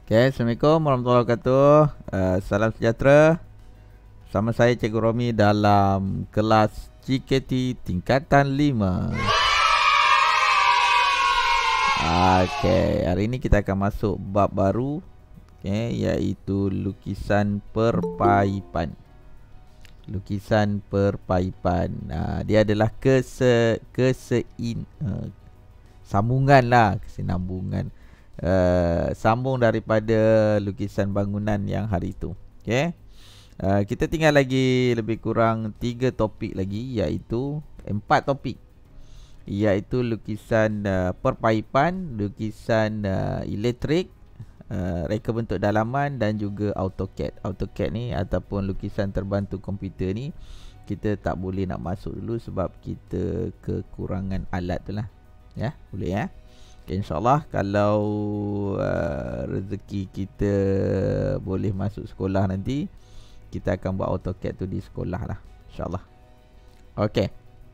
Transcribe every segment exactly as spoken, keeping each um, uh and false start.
Okay, Assalamualaikum warahmatullahi wabarakatuh. uh, Salam sejahtera. Sama saya Cikgu Romi dalam kelas G K T tingkatan lima. Okay, hari ini kita akan masuk bab baru, okay, iaitu lukisan perpaipan. Lukisan perpaipan. uh, Dia adalah kese, kesein uh, sambungan lah, kesinambungan uh, sambung daripada lukisan bangunan yang hari itu. Okay, uh, kita tinggal lagi lebih kurang tiga topik lagi, iaitu empat topik, iaitu lukisan uh, perpaipan, lukisan uh, elektrik, uh, reka bentuk dalaman dan juga AutoCAD. AutoCAD ni ataupun lukisan terbantu komputer ni kita tak boleh nak masuk dulu sebab kita kekurangan alat tu lah. Ya, boleh ya. Okay, InsyaAllah kalau uh, rezeki kita boleh masuk sekolah nanti, kita akan buat AutoCAD tu di sekolah lah, InsyaAllah. Okay,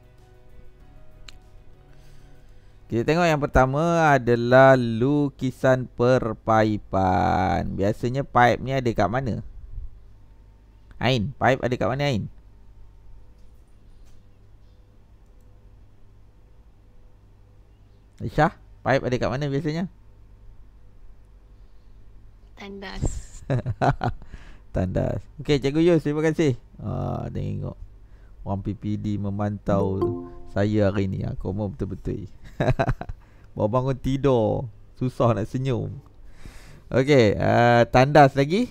kita tengok yang pertama adalah lukisan perpaipan. Biasanya pipe ni ada kat mana? Ain, pipe ada kat mana Ain? Aisyah, pipe ada kat mana biasanya? Tandas. Tandas. Okey, Cikgu Yus, terima kasih. Ah, tengok orang P P D memantau saya hari ni. Aku mau betul-betul. Baru bangun tidur, susah nak senyum. Okey, uh, tandas lagi.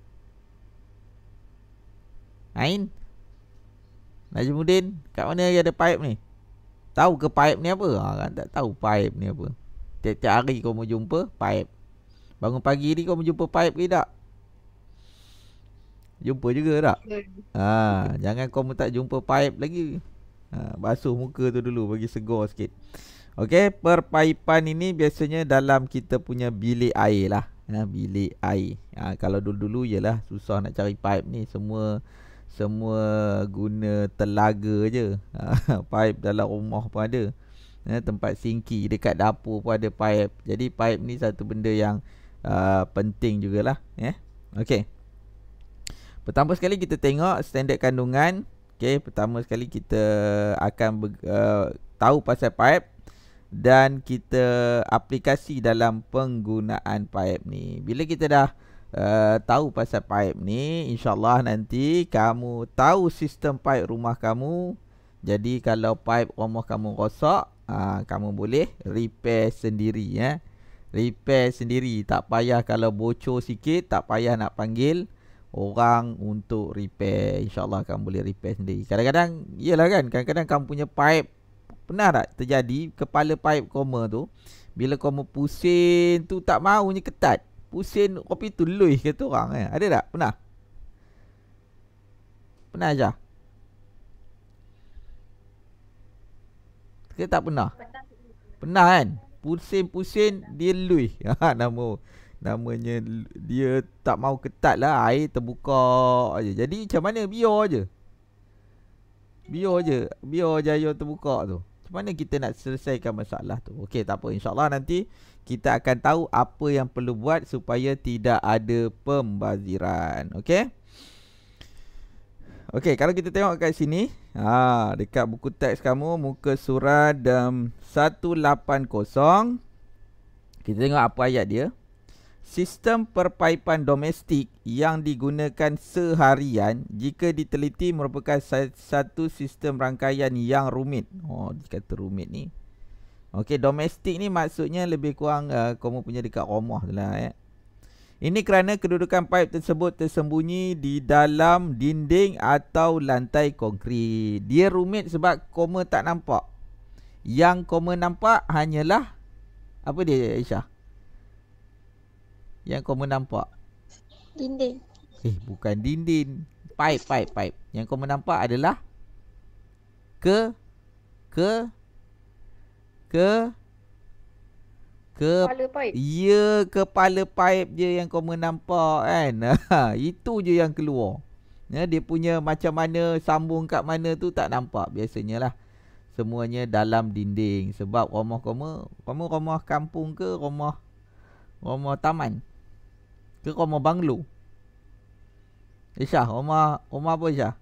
Ain, Najmuddin, kat mana ada pipe ni? Tahu ke pipe ni apa? Ha, kan tak tahu pipe ni apa. Tiap-tiap hari kau mau jumpa pipe. Bangun pagi ni kau mau jumpa pipe ke tak? Jumpa juga tak? Ha, jangan kau mau tak jumpa pipe lagi. Ha, basuh muka tu dulu bagi segar sikit. Okey, perpaipan ini biasanya dalam kita punya bilik air lah. Ha, bilik air. Ha, kalau dulu-dulu ialah susah nak cari pipe ni. Semua Semua guna telaga je. Ha, pipe dalam rumah pun ada. Ha, tempat sinki dekat dapur pun ada pipe. Jadi pipe ni satu benda yang uh, penting jugalah. Ya. Okey. Pertama sekali kita tengok standard kandungan. Okey, pertama sekali kita akan uh, tahu pasal pipe dan kita aplikasi dalam penggunaan pipe ni. Bila kita dah Uh, tahu pasal pipe ni, InsyaAllah nanti kamu tahu sistem pipe rumah kamu. Jadi kalau pipe rumah kamu rosak, uh, kamu boleh repair sendiri ya. Repair sendiri, tak payah. Kalau bocor sikit, tak payah nak panggil orang untuk repair. InsyaAllah kamu boleh repair sendiri. Kadang-kadang, iyalah kan, kadang-kadang kamu punya pipe, pernah tak terjadi kepala pipe koma tu, bila kamu pusing tu tak maunya ketat, pusing kopi tu luih kata orang eh. Ada tak? Pernah? Pernah aja? Kita tak pernah? Pernah kan? Pusing-pusing dia luih. Ha, nama namanya dia tak mau ketat lah, air terbuka aja. Jadi macam mana? Biar je. Biar je. Biar je air terbuka tu. Macam mana kita nak selesaikan masalah tu? Okey, tak apa. InsyaAllah nanti kita akan tahu apa yang perlu buat supaya tidak ada pembaziran. Okey. Okey, kalau kita tengok kat sini, ha, dekat buku teks kamu, muka surat um, seratus lapan puluh. Kita tengok apa ayat dia. Sistem perpaipan domestik yang digunakan seharian jika diteliti merupakan satu sistem rangkaian yang rumit. Oh, dia kata rumit ni. Okey, domestik ni maksudnya lebih kurang uh, kamu punya dekat rumah tu lah ya. Ini kerana kedudukan pipe tersebut tersembunyi di dalam dinding atau lantai konkrit. Dia rumit sebab kamu tak nampak. Yang kamu nampak hanyalah apa dia, Aisyah? Yang kamu nampak Dinding. Eh, bukan dinding. Pipe, pipe, pipe. Yang kamu nampak adalah ke ke Ke Ke Kepala pipe. Ya, kepala pipe je yang kau nampak kan. Itu je yang keluar. Ya, dia punya macam mana sambung kat mana tu tak nampak biasanya lah. Semuanya dalam dinding. Sebab rumah kamu, kamu rumah kampung ke rumah rumah taman? Ke rumah banglo? Isyah, rumah rumah apa Isyah?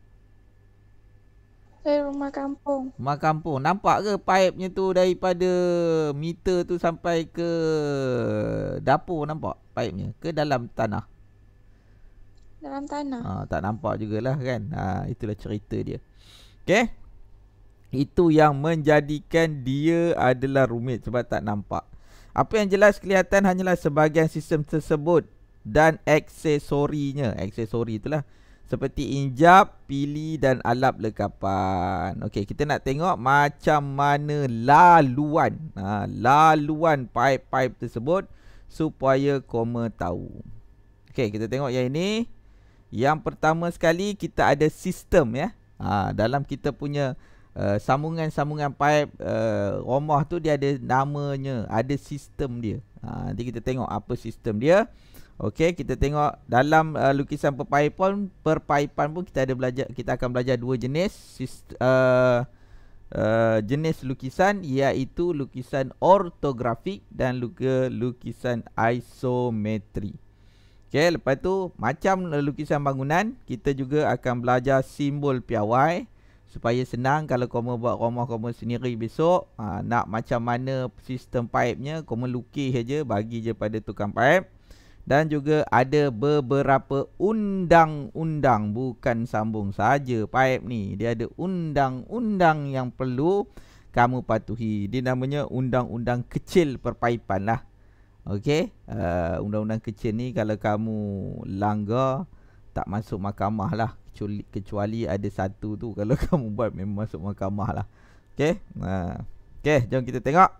Eh, rumah kampung. Rumah kampung. Nampak ke paipnya tu daripada meter tu sampai ke dapur, nampak paipnya? Ke dalam tanah? Dalam tanah. Ha, tak nampak jugalah kan. Ha, itulah cerita dia. Okey. Itu yang menjadikan dia adalah rumit sebab tak nampak. Apa yang jelas kelihatan hanyalah sebahagian sistem tersebut dan aksesorinya. Aksesori itulah seperti injap, pili dan alap lekapan. Okey, kita nak tengok macam mana laluan ha, laluan paip-paip tersebut supaya koma tahu. Okey, kita tengok yang ini. Yang pertama sekali kita ada sistem ya. Ha, dalam kita punya uh, sambungan-sambungan paip uh, rumah tu dia ada namanya, ada sistem dia. Ha, nanti kita tengok apa sistem dia. Okey, kita tengok dalam uh, lukisan perpaipan, perpaipan pun kita ada belajar, kita akan belajar dua jenis sist- uh, uh, jenis lukisan, iaitu lukisan ortografik dan luka, lukisan isometri. Okey, lepas tu macam lukisan bangunan, kita juga akan belajar simbol piawai supaya senang kalau kamu buat rumah kamu sendiri besok, ha, nak macam mana sistem paipnya, kamu lukis aja, bagi je pada tukang paip. Dan juga ada beberapa undang-undang, bukan sambung saja paip ni. Dia ada undang-undang yang perlu kamu patuhi. Dia namanya undang-undang kecil perpaipan lah. Okey, uh, undang-undang kecil ni kalau kamu langgar tak masuk mahkamah lah. Kecuali, kecuali ada satu tu kalau kamu buat memang masuk mahkamah lah. Okey, uh, okey, jom kita tengok.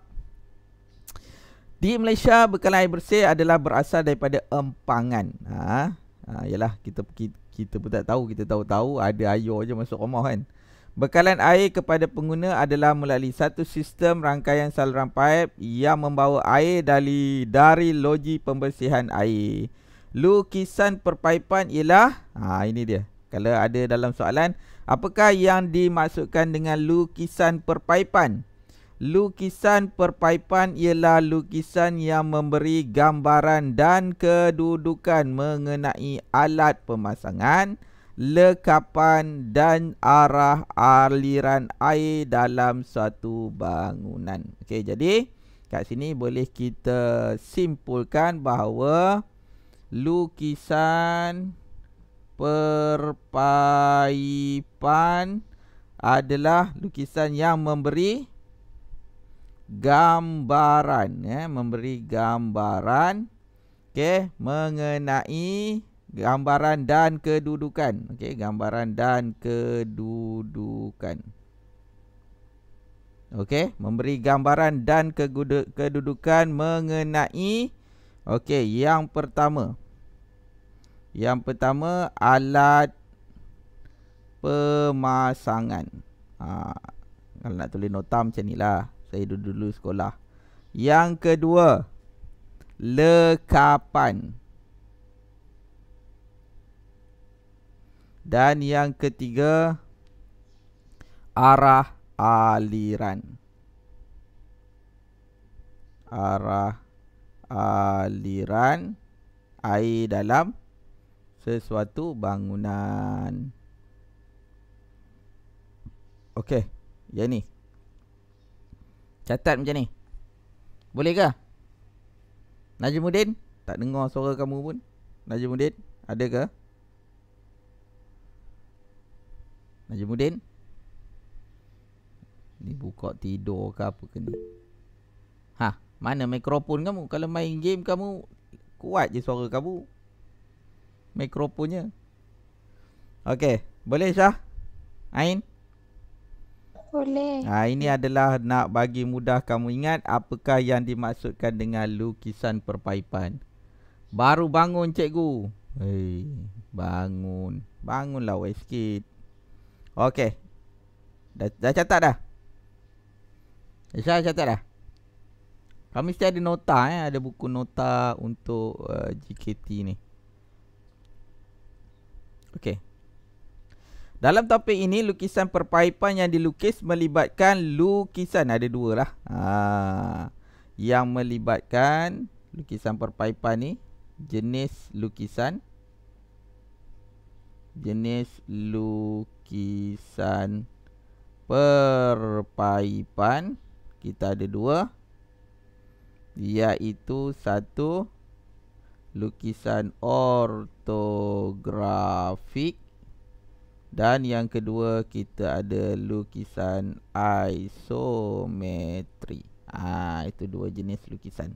Di Malaysia, bekalan air bersih adalah berasal daripada empangan. Ha, ha yalah, kita, kita kita pun tak tahu, kita tahu-tahu ada air je masuk rumah kan. Bekalan air kepada pengguna adalah melalui satu sistem rangkaian saluran paip yang membawa air dari dari loji pembersihan air. Lukisan perpaipan ialah, ha ini dia. Kalau ada dalam soalan, apakah yang dimaksudkan dengan lukisan perpaipan? Lukisan perpaipan ialah lukisan yang memberi gambaran dan kedudukan mengenai alat pemasangan, lekapan dan arah aliran air dalam suatu bangunan. Okey, jadi kat sini boleh kita simpulkan bahawa lukisan perpaipan adalah lukisan yang memberi gambaran, ya, memberi gambaran, okey, mengenai gambaran dan kedudukan. Okey, gambaran dan kedudukan. Okey, memberi gambaran dan kedudukan mengenai, okey, yang pertama. Yang pertama alat pemasangan. Ha, kalau nak tulis nota macam ni lah. Saya dulu-dulu sekolah. Yang kedua, lekapan. Dan yang ketiga, arah aliran. Arah aliran air dalam sesuatu bangunan. Okey, yang ni. Catat macam ni. Boleh ke? Najmuddin, tak dengar suara kamu pun. Najmuddin, ada ke? Najmuddin, ni buka tidur ke apa ke ni? Ha, mana mikrofon kamu? Kalau main game kamu kuat je suara kamu, mikrofonnya. Okey, boleh Syah? Ain? Boleh. Ha, ini adalah nak bagi mudah kamu ingat apakah yang dimaksudkan dengan lukisan perpaipan. Baru bangun cikgu. Hei, bangun. Bangunlah weh sikit. Okey. Dah, dah catat dah? Syah catat dah? Kami mesti ada nota, eh? Ada buku nota untuk uh, G K T ni. Okey. Dalam topik ini, lukisan perpaipan yang dilukis melibatkan lukisan. Ada dua lah. Ha, yang melibatkan lukisan perpaipan ni jenis lukisan. Jenis lukisan perpaipan kita ada dua, iaitu satu lukisan ortografik dan yang kedua kita ada lukisan isometri. Ah, itu dua jenis lukisan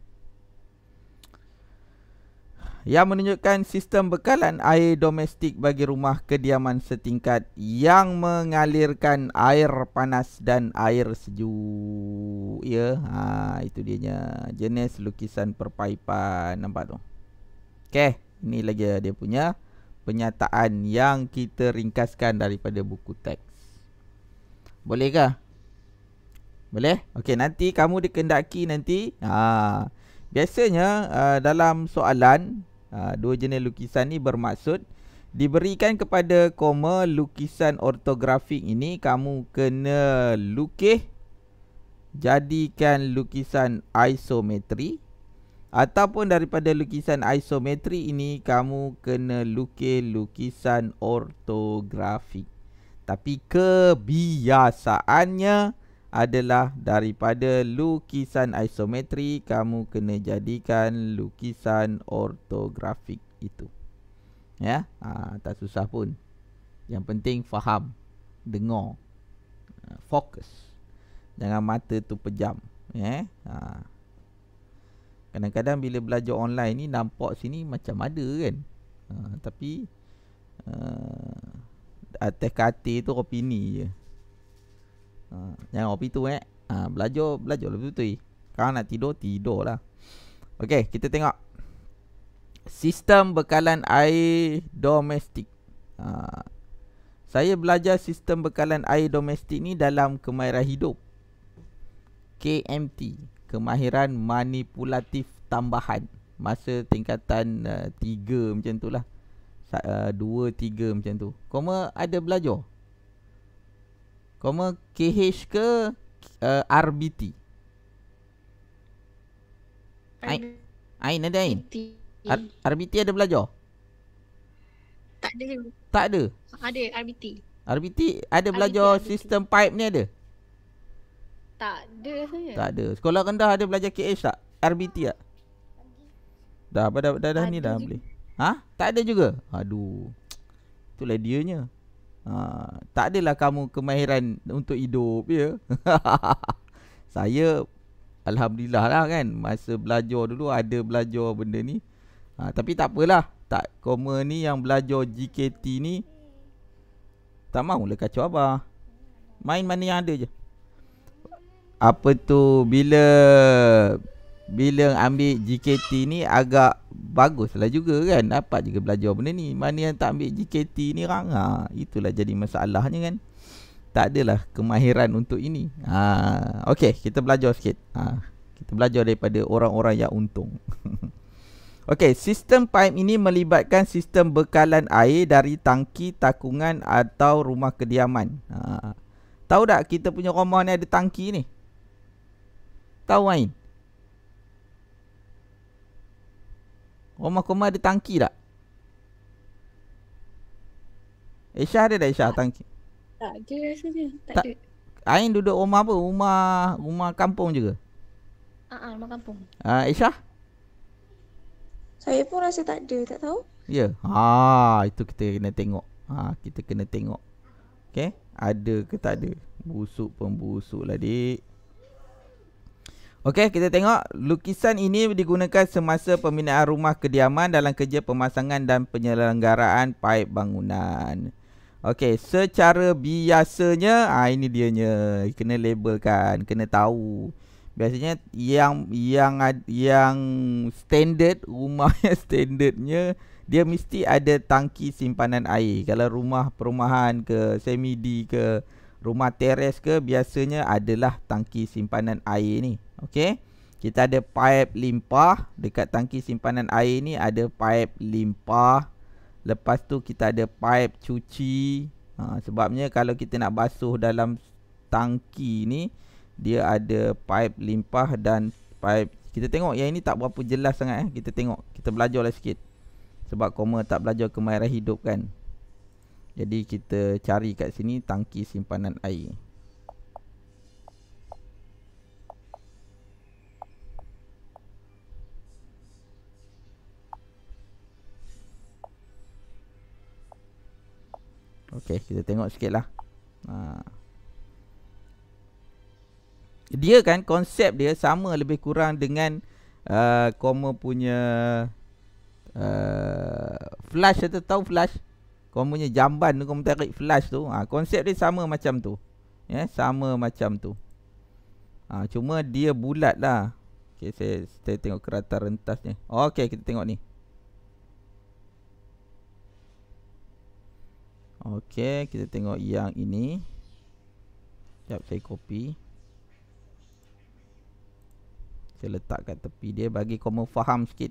yang menunjukkan sistem bekalan air domestik bagi rumah kediaman setingkat yang mengalirkan air panas dan air sejuk. Ya, ha, itu dianya jenis lukisan perpaipan. Nampak tu? Okey, ini lagi dia punya penyataan yang kita ringkaskan daripada buku teks. Boleh ke? Boleh? Okey, nanti kamu dikendaki nanti. Ha, biasanya uh, dalam soalan Ha, dua jenis lukisan ni bermaksud diberikan kepada koma lukisan ortografik ini kamu kena lukis jadikan lukisan isometri, ataupun daripada lukisan isometri ini kamu kena lukis lukisan ortografik. Tapi kebiasaannya adalah daripada lukisan isometri kamu kena jadikan lukisan ortografik itu. Ya, ha, tak susah pun. Yang penting faham, dengar, fokus. Jangan mata tu pejam, ya. Ha. Kadang-kadang bila belajar online ni nampak sini macam ada kan. Ha, tapi uh, atas katil tu opini je. Ha, jangan opi tu eh. Ha, belajar, belajar lah betul-betul. Kalau nak tidur, tidur lah. Okey, kita tengok sistem bekalan air domestik. Ha, saya belajar sistem bekalan air domestik ni dalam kemahiran hidup, K M T, kemahiran manipulatif tambahan, masa tingkatan uh, tiga macam tu lah. Uh, dua, tiga macam tu. Koma ada belajar? Koma K H ke uh, R B T? Ain, Ain ada Ain? R B T ada belajar? Tak ada. Tak ada? Ada R B T. R B T ada belajar R B T, sistem pipe ni ada? Tak ada saya. Tak ada. Sekolah rendah ada belajar K H tak? R B T tak? Dah, dah, dah, dah ni dah juga boleh. Ha? Tak ada juga? Aduh. Itulah dianya. Ha, tak adalah kamu kemahiran untuk hidup ya. Saya alhamdulillah lah kan, masa belajar dulu ada belajar benda ni. Ha, tapi tak apalah. Tak, koma ni yang belajar G K T ni tak maulah kacau abah. Main mana yang ada je. Apa tu, bila bila ambil G K T ni agak bagus lah juga kan. Dapat juga belajar benda ni. Mana yang tak ambil G K T ni orang, ha, itulah jadi masalahnya kan. Tak adalah kemahiran untuk ini. Ha, Okey, kita belajar sikit. Ha, kita belajar daripada orang-orang yang untung. Okey, sistem pipe ini melibatkan sistem bekalan air dari tangki, takungan atau rumah kediaman. Ha, tahu tak kita punya rumah ni ada tangki ni? Tahu Ain? Rumah-rumah ada tangki tak? Aisyah ada tak Aisyah tangki? Tak ada rasanya. Tak, tak ada. Ain duduk rumah apa? Rumah rumah kampung juga? Haa, uh-uh, rumah kampung. uh, Aisyah? Saya pun rasa tak ada. Tak tahu. Ya. Yeah. Ha, itu kita kena tengok. Ha, kita kena tengok. Okey, ada ke tak ada? Busuk pun busuk lah dik. Okey, kita tengok. Lukisan ini digunakan semasa pembinaan rumah kediaman dalam kerja pemasangan dan penyelenggaraan paip bangunan. Okey, secara biasanya, ah ini dianya, kena labelkan, kena tahu. Biasanya yang yang yang standard, rumah yang standardnya dia mesti ada tangki simpanan air. Kalau rumah perumahan ke, semi-D ke, rumah teres ke, biasanya adalah tangki simpanan air ni. Okey. Kita ada pipe limpah. Dekat tangki simpanan air ni ada pipe limpah. Lepas tu kita ada pipe cuci. Ha, sebabnya kalau kita nak basuh dalam tangki ni, dia ada pipe limpah dan pipe Kita tengok yang ini tak berapa jelas sangat eh. Kita tengok, kita belajarlah sikit. Sebab koma tak belajar kemahiran hidup kan. Jadi kita cari kat sini tangki simpanan air. Okey, kita tengok sikit lah. Ha. Dia kan konsep dia sama lebih kurang dengan uh, koma punya uh, flash atau tahu flash? Koma punya jamban tu, koma tarik flash tu. Ha, konsep dia sama macam tu. Ya, sama macam tu. Ha, cuma dia bulat lah. Okey, saya, saya tengok kerata rentasnya. Okey, kita tengok ni. Okey, kita tengok yang ini. Sekejap saya copy. Saya letak kat tepi dia bagi kamu faham sikit.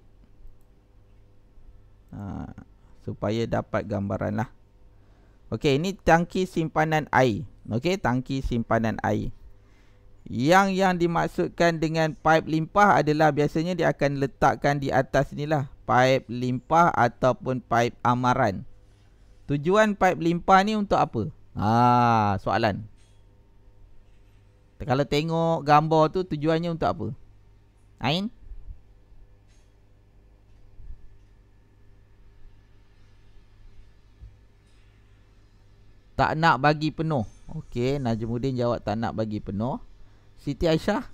Ha, supaya dapat gambaran lah. Okey, ini tangki simpanan air. Okey, tangki simpanan air. Yang yang dimaksudkan dengan pipe limpah adalah biasanya dia akan letakkan di atas ni lah. Pipe limpah ataupun pipe amaran. Tujuan pipe limpah ni untuk apa? Ah, soalan. Kalau tengok gambar tu tujuannya untuk apa? Ain? Tak nak bagi penuh. Okey, Najmuddin jawab tak nak bagi penuh. Siti Aisyah?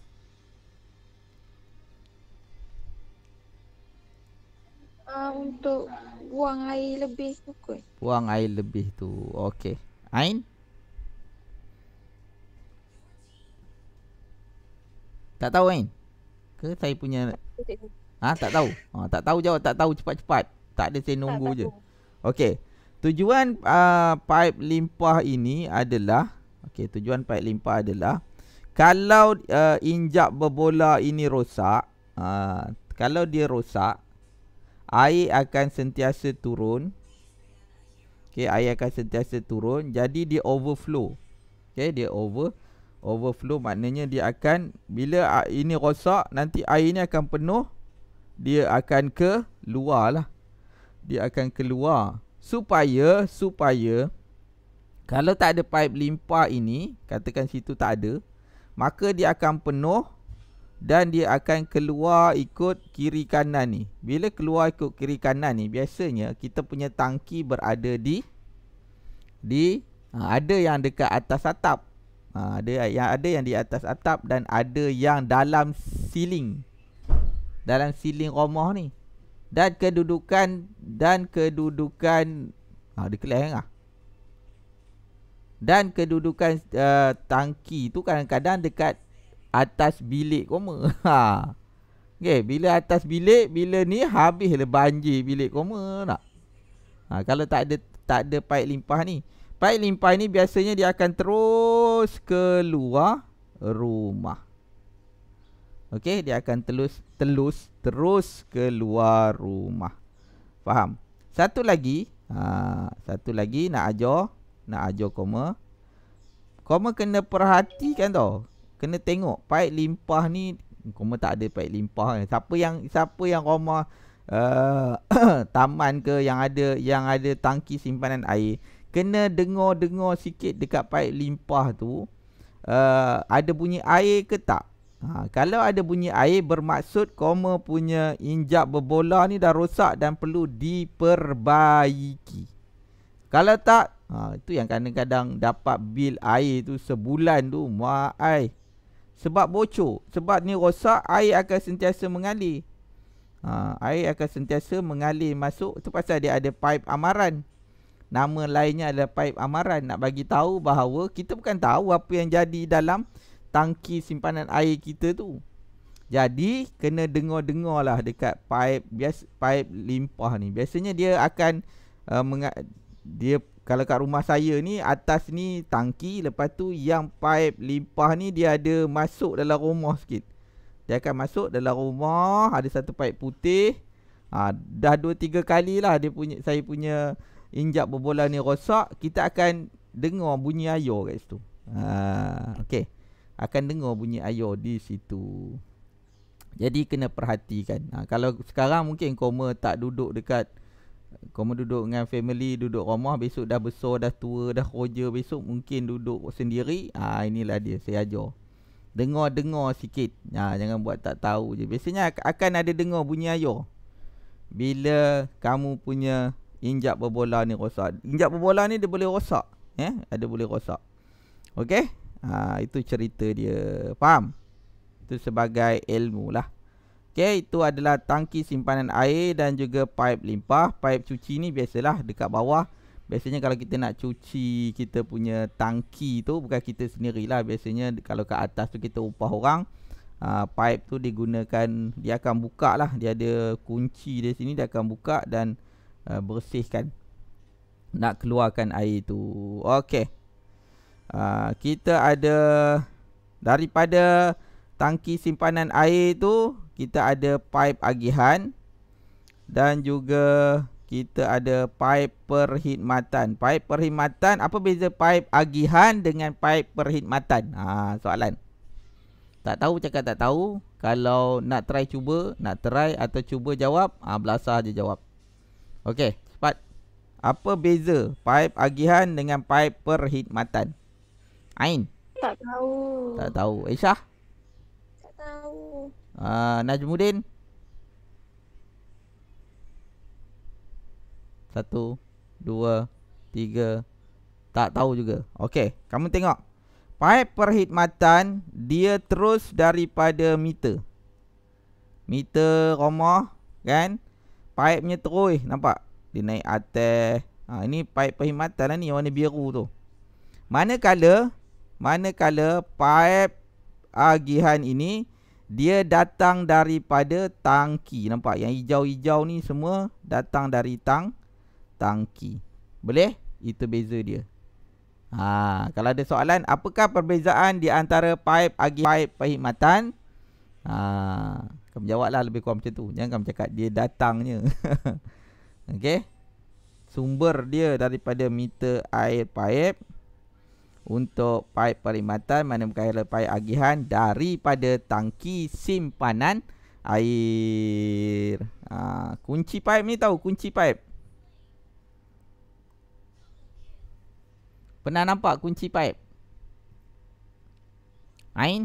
Uh, untuk buang air lebih tu kot. Buang air lebih tu. Okey. Ain? Tak tahu Ain? Ke saya punya... Ha, tak tahu. Ha, tak tahu jawab tak tahu cepat-cepat. Tak ada, saya nunggu je. Okey. Tujuan uh, pipe limpah ini adalah, okey, tujuan pipe limpah adalah kalau uh, injap berbola ini rosak, uh, kalau dia rosak, air akan sentiasa turun. Okey, air akan sentiasa turun, jadi dia overflow. Okey, dia over overflow maknanya dia akan, bila ini rosak, nanti air ni akan penuh, dia akan ke luar lah. Dia akan keluar supaya supaya kalau tak ada pipe limpah ini, katakan situ tak ada, maka dia akan penuh dan dia akan keluar ikut kiri kanan ni. Bila keluar ikut kiri kanan ni, biasanya kita punya tangki berada di di ha, ada yang dekat atas atap. Ha, ada yang ada yang di atas atap dan ada yang dalam ceiling. Dalam ceiling rumah ni. Dan kedudukan dan kedudukan ha, dia kelas lah. Dan kedudukan uh, tangki tu kadang-kadang dekat atas bilik koma. Ha. Okay, bila atas bilik, bila ni habislah banjir bilik koma tak? Ha, kalau tak ada tak ada pipe limpah ni. Pipe limpah ni biasanya dia akan terus keluar rumah. Okey, dia akan telus telus terus keluar rumah. Faham? Satu lagi, ha, satu lagi nak ajar, nak ajar koma. Koma kena perhatikan tau. Kena tengok pipe limpah ni, koma tak ada pipe limpah. Siapa yang siapa yang rumah uh, taman ke yang ada yang ada tangki simpanan air, kena dengar-dengar sikit dekat pipe limpah tu, uh, ada bunyi air ke tak? Ha, kalau ada bunyi air, bermaksud koma punya injap berbola ni dah rosak dan perlu diperbaiki. Kalau tak, ha, itu yang kadang-kadang dapat bil air tu sebulan tu, maai. Sebab bocor, sebab ni rosak, air akan sentiasa mengalir. Ha, air akan sentiasa mengalir masuk. Itu pasal dia ada pipe amaran. Nama lainnya adalah pipe amaran. Nak bagi tahu bahawa kita bukan tahu apa yang jadi dalam tangki simpanan air kita tu. Jadi kena dengar-dengar lah dekat pipe bias pipe limpah ni. Biasanya dia akan uh, dia kalau kat rumah saya ni, atas ni tangki, lepas tu yang pipe limpah ni dia ada masuk dalam rumah sikit. Dia akan masuk dalam rumah, ada satu pipe putih. Ha, dah dua tiga kali lah dia punya saya punya injap berbola ni rosak, kita akan dengar bunyi air kat situ. Ha, okey. Akan dengar bunyi air di situ. Jadi kena perhatikan. Ha, kalau sekarang mungkin koma tak duduk dekat, koma duduk dengan family, duduk rumah, besok dah besar, dah tua, dah kerja, besok mungkin duduk sendiri. Ah ha, inilah dia saya ajar. Dengar-dengar sikit. Ha, jangan buat tak tahu je. Biasanya akan ada dengar bunyi ayah. Bila kamu punya injap berbola ni rosak. Injap berbola ni dia boleh rosak. Eh, ada boleh rosak. Okey? Ha, itu cerita dia. Faham? Itu sebagai ilmu lah. Okey, itu adalah tangki simpanan air dan juga paip limpah. Paip cuci ni biasalah dekat bawah. Biasanya kalau kita nak cuci kita punya tangki tu, bukan kita sendirilah. Biasanya kalau kat atas tu kita upah orang. Uh, pipe tu digunakan, dia akan buka lah. Dia ada kunci di sini, dia akan buka dan uh, bersihkan. Nak keluarkan air tu. Okey. Uh, kita ada daripada tangki simpanan air tu, kita ada pipe agihan. Dan juga kita ada pipe perkhidmatan. Pipe perkhidmatan, apa beza pipe agihan dengan pipe perkhidmatan? Ha, soalan. Tak tahu cakap tak tahu. Kalau nak try cuba, nak try atau cuba jawab, ha, belasah je jawab. Okey, cepat. Apa beza pipe agihan dengan pipe perkhidmatan? Ain? Tak tahu. Tak tahu. Aisyah? Tak tahu. Uh, Najmuddin? Satu, dua, tiga. Tak tahu juga. Okey, kamu tengok. Paip perkhidmatan dia terus daripada meter. Meter rumah kan. Paipnya terus, nampak? Dia naik atas. Ha, ini paip perkhidmatan lah ni, warna biru tu. Manakala manakala paip agihan ini dia datang daripada tangki. Nampak yang hijau-hijau ni semua datang dari tang tangki. Boleh? Itu beza dia. Ha, kalau ada soalan, apakah perbezaan di antara paip agi paip perkhidmatan? Ha, kamu jawablah lebih kurang macam tu. Jangan kamu cakap dia datangnya. Okey. Sumber dia daripada meter air paip. Untuk paip perkhidmatan, manakala paip agihan daripada tangki simpanan air. Ha, kunci paip ni tahu kunci paip? Pernah nampak kunci paip? Ain?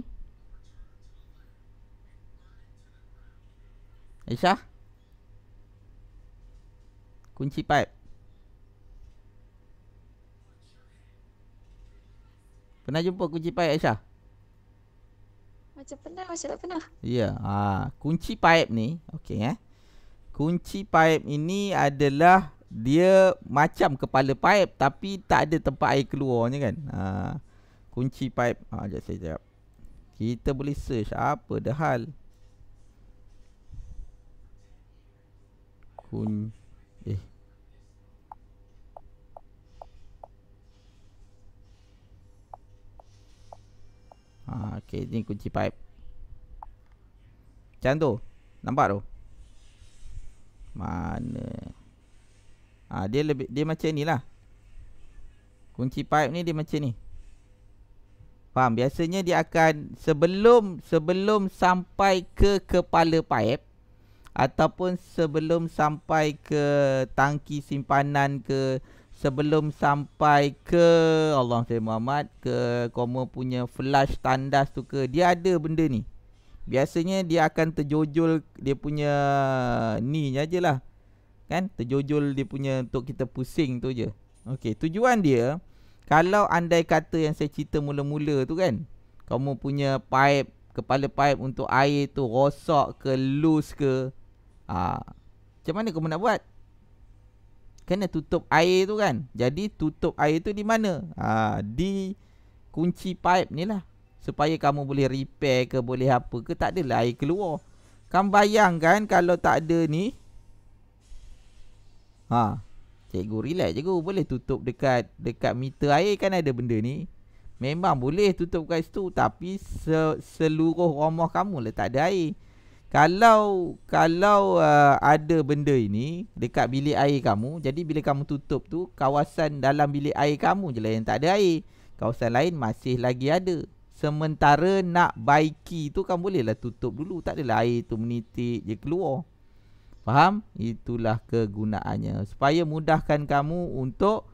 Aisyah? Kunci paip. Pernah jumpa kunci paip Aisyah? Macam pernah, macam tak pernah. Ya, ha, kunci paip ni, okey eh. Kunci paip ini adalah dia macam kepala paip tapi tak ada tempat air keluarnya kan. Ha, kunci paip. Ha, jap saya jawab. Kita boleh search apa dah hal. Kun eh Ha, okey, ni kunci paip. Macam tu. Nampak tu? Mana? Ha, dia lebih dia macam ni lah. Kunci paip ni dia macam ni. Faham? Biasanya dia akan sebelum sebelum sampai ke kepala paip ataupun sebelum sampai ke tangki simpanan ke, sebelum sampai ke Allah saya Muhammad ke koma punya flush tandas tu ke, dia ada benda ni. Biasanya dia akan terjojol dia punya ni aje lah. Kan? Terjojol dia punya untuk kita pusing tu je. Okey, tujuan dia kalau andai kata yang saya cerita mula-mula tu kan, kamu punya pipe, kepala pipe untuk air tu rosak ke, loose ke, ha, macam mana kamu nak buat? Kena tutup air tu kan. Jadi tutup air tu di mana? Ha, di kunci pipe ni lah. Supaya kamu boleh repair ke, boleh apa ke, tak adalah air keluar. Kamu bayangkan kalau tak ada ni. Ha, cikgu relax cikgu, boleh tutup dekat dekat meter air kan ada benda ni. Memang boleh tutup kat situ, tapi se, seluruh rumah kamu lah tak ada air. Kalau kalau uh, ada benda ini dekat bilik air kamu, jadi bila kamu tutup tu, kawasan dalam bilik air kamu je lah yang tak ada air. Kawasan lain masih lagi ada. Sementara nak baiki tu kan bolehlah tutup dulu. Tak adalah air tu menitik je keluar. Faham? Itulah kegunaannya. Supaya mudahkan kamu untuk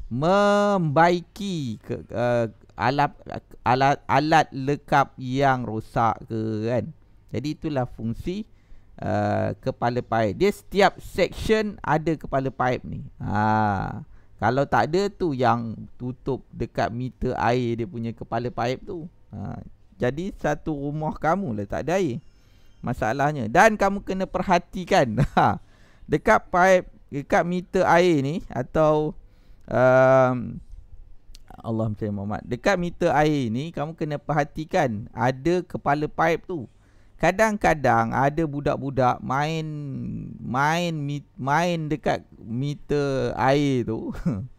membaiki ke, uh, alat, alat alat lekap yang rosak ke kan. Jadi itulah fungsi uh, kepala paip. Dia setiap section ada kepala paip ni. Ha, kalau tak ada tu yang tutup dekat meter air dia punya kepala paip tu. Ha, jadi satu rumah kamu lah tak ada air. Masalahnya. Dan kamu kena perhatikan ha, dekat paip, dekat meter air ni atau um, Allah macam Muhammad, dekat meter air ni kamu kena perhatikan ada kepala paip tu. Kadang-kadang ada budak-budak main main main dekat meter air tu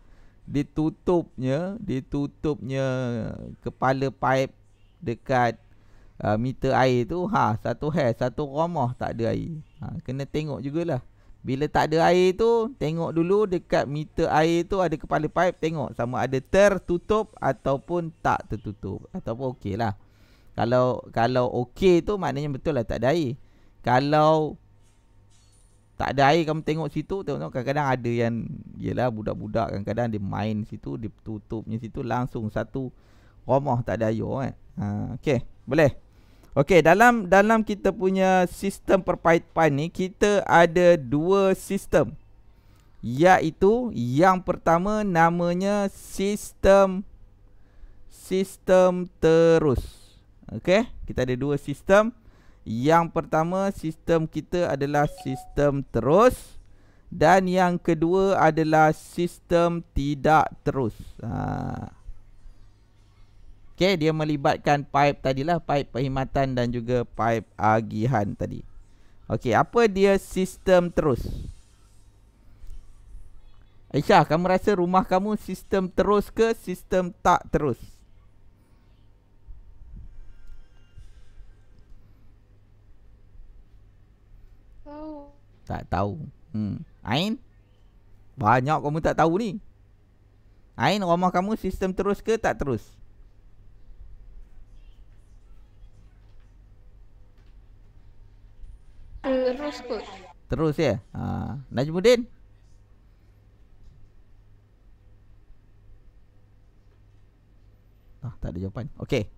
ditutupnya ditutupnya kepala paip dekat uh, meter air tu, ha, satu hair satu rumah tak ada air. Ha, kena tengok jugalah. Bila tak ada air tu, tengok dulu dekat meter air tu ada kepala paip, tengok sama ada tertutup ataupun tak tertutup. Ataupun okey lah. Kalau kalau okey tu maknanya betul lah tak ada air. Kalau tak ada air kamu tengok situ, tengok kadang-kadang ada yang yelah budak-budak kadang-kadang dia main situ, dia tutupnya situ langsung satu rumah tak ada air kan. Ha, okey, boleh. Okey, dalam dalam kita punya sistem perpaipan ni kita ada dua sistem. Iaitu yang pertama namanya sistem sistem terus. Okey, kita ada dua sistem. Yang pertama sistem kita adalah sistem terus dan yang kedua adalah sistem tidak terus. Ha. Okey, dia melibatkan pipe tadilah, pipe perkhidmatan dan juga pipe agihan tadi. Okey, apa dia sistem terus? Aisyah, kamu rasa rumah kamu sistem terus ke sistem tak terus? Tahu. Tak tahu. Hmm. Ain? Banyak kamu tak tahu ni. Ain, rumah kamu sistem terus ke tak terus? Terus kot. Terus ya? Ha. Najmuddin? Ah, tak ada jawapan. Okey.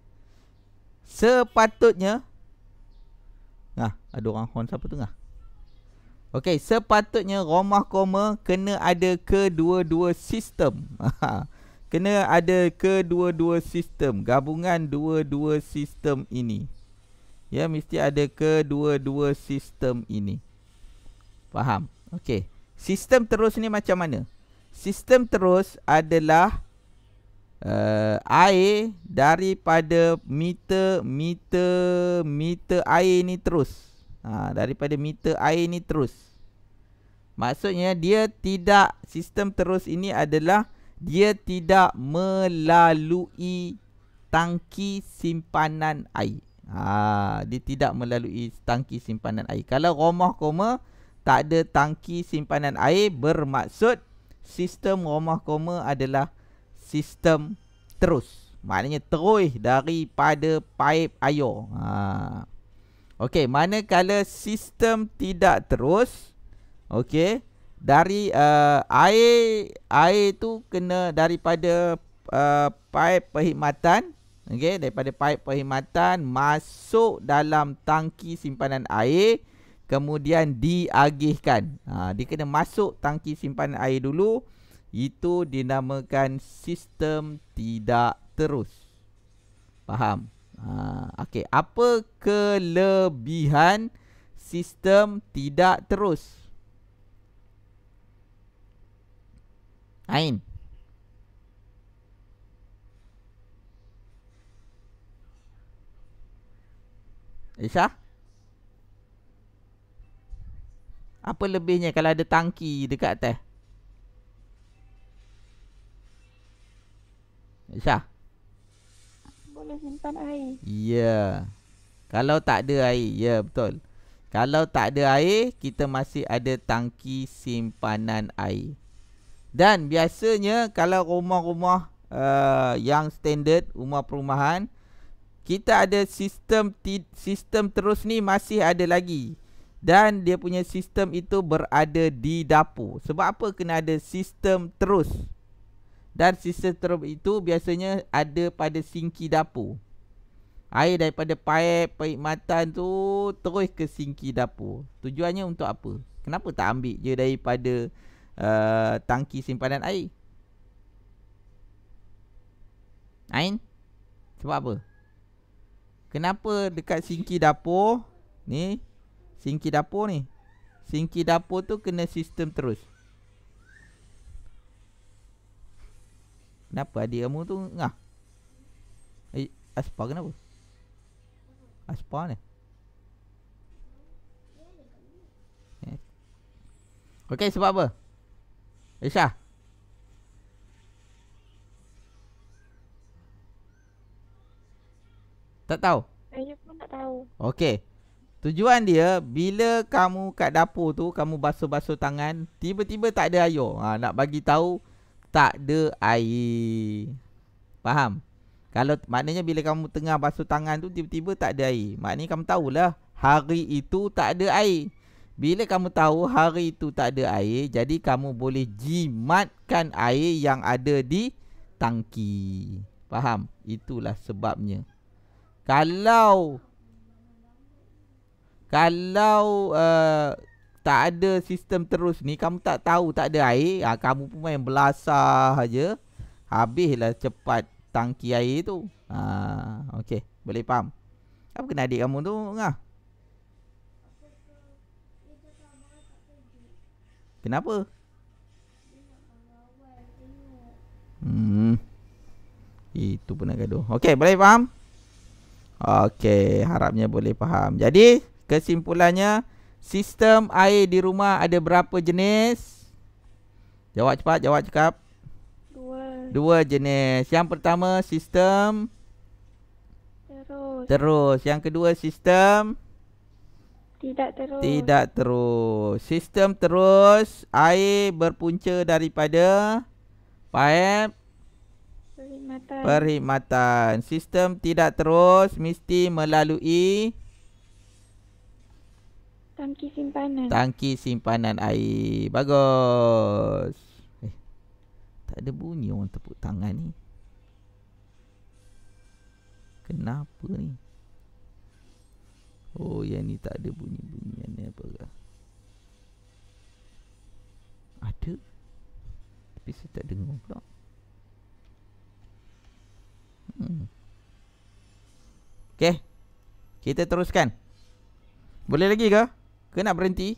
Sepatutnya Nah, ada orang horn siapa tu ngah? Okey, sepatutnya rumah koma kena ada kedua-dua sistem. Kena ada kedua-dua sistem, gabungan dua-dua sistem ini. Ya, mesti ada kedua-dua sistem ini. Faham? Okey. Sistem terus ni macam mana? Sistem terus adalah uh, air daripada meter meter meter air ni terus. Ha, daripada meter air ni terus. Maksudnya dia tidak, sistem terus ini adalah dia tidak melalui tangki simpanan air. Ha, dia tidak melalui tangki simpanan air. Kalau rumah koma tak ada tangki simpanan air, bermaksud sistem rumah koma adalah sistem terus. Maknanya terus daripada paip air. Ha. Okey, manakala sistem tidak terus, okey, dari uh, air air tu kena daripada uh, paip perkhidmatan. Okey, daripada paip perkhidmatan masuk dalam tangki simpanan air, kemudian diagihkan. Ha, dia kena masuk tangki simpanan air dulu. Itu dinamakan sistem tidak terus. Faham? Ha, okey, apa kelebihan sistem tidak terus? Ain. Aisyah? Apa lebihnya kalau ada tangki dekat atas? Aisyah? Boleh simpan air. Ya. Kalau tak ada air, ya betul. Kalau tak ada air, kita masih ada tangki simpanan air. Dan biasanya kalau rumah-rumah uh, yang standard, rumah perumahan, kita ada sistem sistem terus ni masih ada lagi. Dan dia punya sistem itu berada di dapur. Sebab apa kena ada sistem terus? Dan sistem terus itu biasanya ada pada sinki dapur. Air daripada paip perkhidmatan tu terus ke sinki dapur. Tujuannya untuk apa? Kenapa tak ambil je daripada uh, tangki simpanan air? Ain? Sebab apa? Kenapa dekat sinki dapur ni, sinki dapur ni, sinki dapur tu kena sistem terus? Kenapa adik kamu tu ngah? Eh, Aspa kenapa? Aspa ni eh. Okey, sebab apa? Aisyah? Tak tahu? Saya pun tak tahu. Okey. Tujuan dia, bila kamu kat dapur tu, kamu basuh-basuh tangan, tiba-tiba tak ada air. Ha, nak bagi tahu tak ada air. Faham? Kalau maknanya bila kamu tengah basuh tangan tu, tiba-tiba tak ada air. Maknanya kamu tahulah hari itu tak ada air. Bila kamu tahu hari itu tak ada air, jadi kamu boleh jimatkan air yang ada di tangki. Faham? Itulah sebabnya. Kalau Kalau uh, tak ada sistem terus ni, kamu tak tahu tak ada air, ha, kamu pun main belasah aja, habislah cepat tangki air tu. Ha, okey, boleh faham. Apa kena adik kamu tu ngah? Kenapa? Hmm. Itu pun nak gaduh. Okey, boleh faham? Okey, harapnya boleh faham. Jadi, kesimpulannya, sistem air di rumah ada berapa jenis? Jawab cepat, jawab cakap. Dua. Dua jenis. Yang pertama, sistem Terus. terus. Yang kedua, sistem Tidak terus. tidak terus. Sistem terus, air berpunca daripada paip Perkhidmatan. perkhidmatan. Sistem tidak terus mesti melalui Tangki simpanan. tangki simpanan air. Bagus. Eh, tak ada bunyi orang tepuk tangan ni. Kenapa ni? Oh, yang ni tak ada bunyi-bunyian ni apa ke? Ada. Tapi saya tak dengar pula. Hmm. Okey. Kita teruskan. Boleh lagi ke? Ke nak berhenti?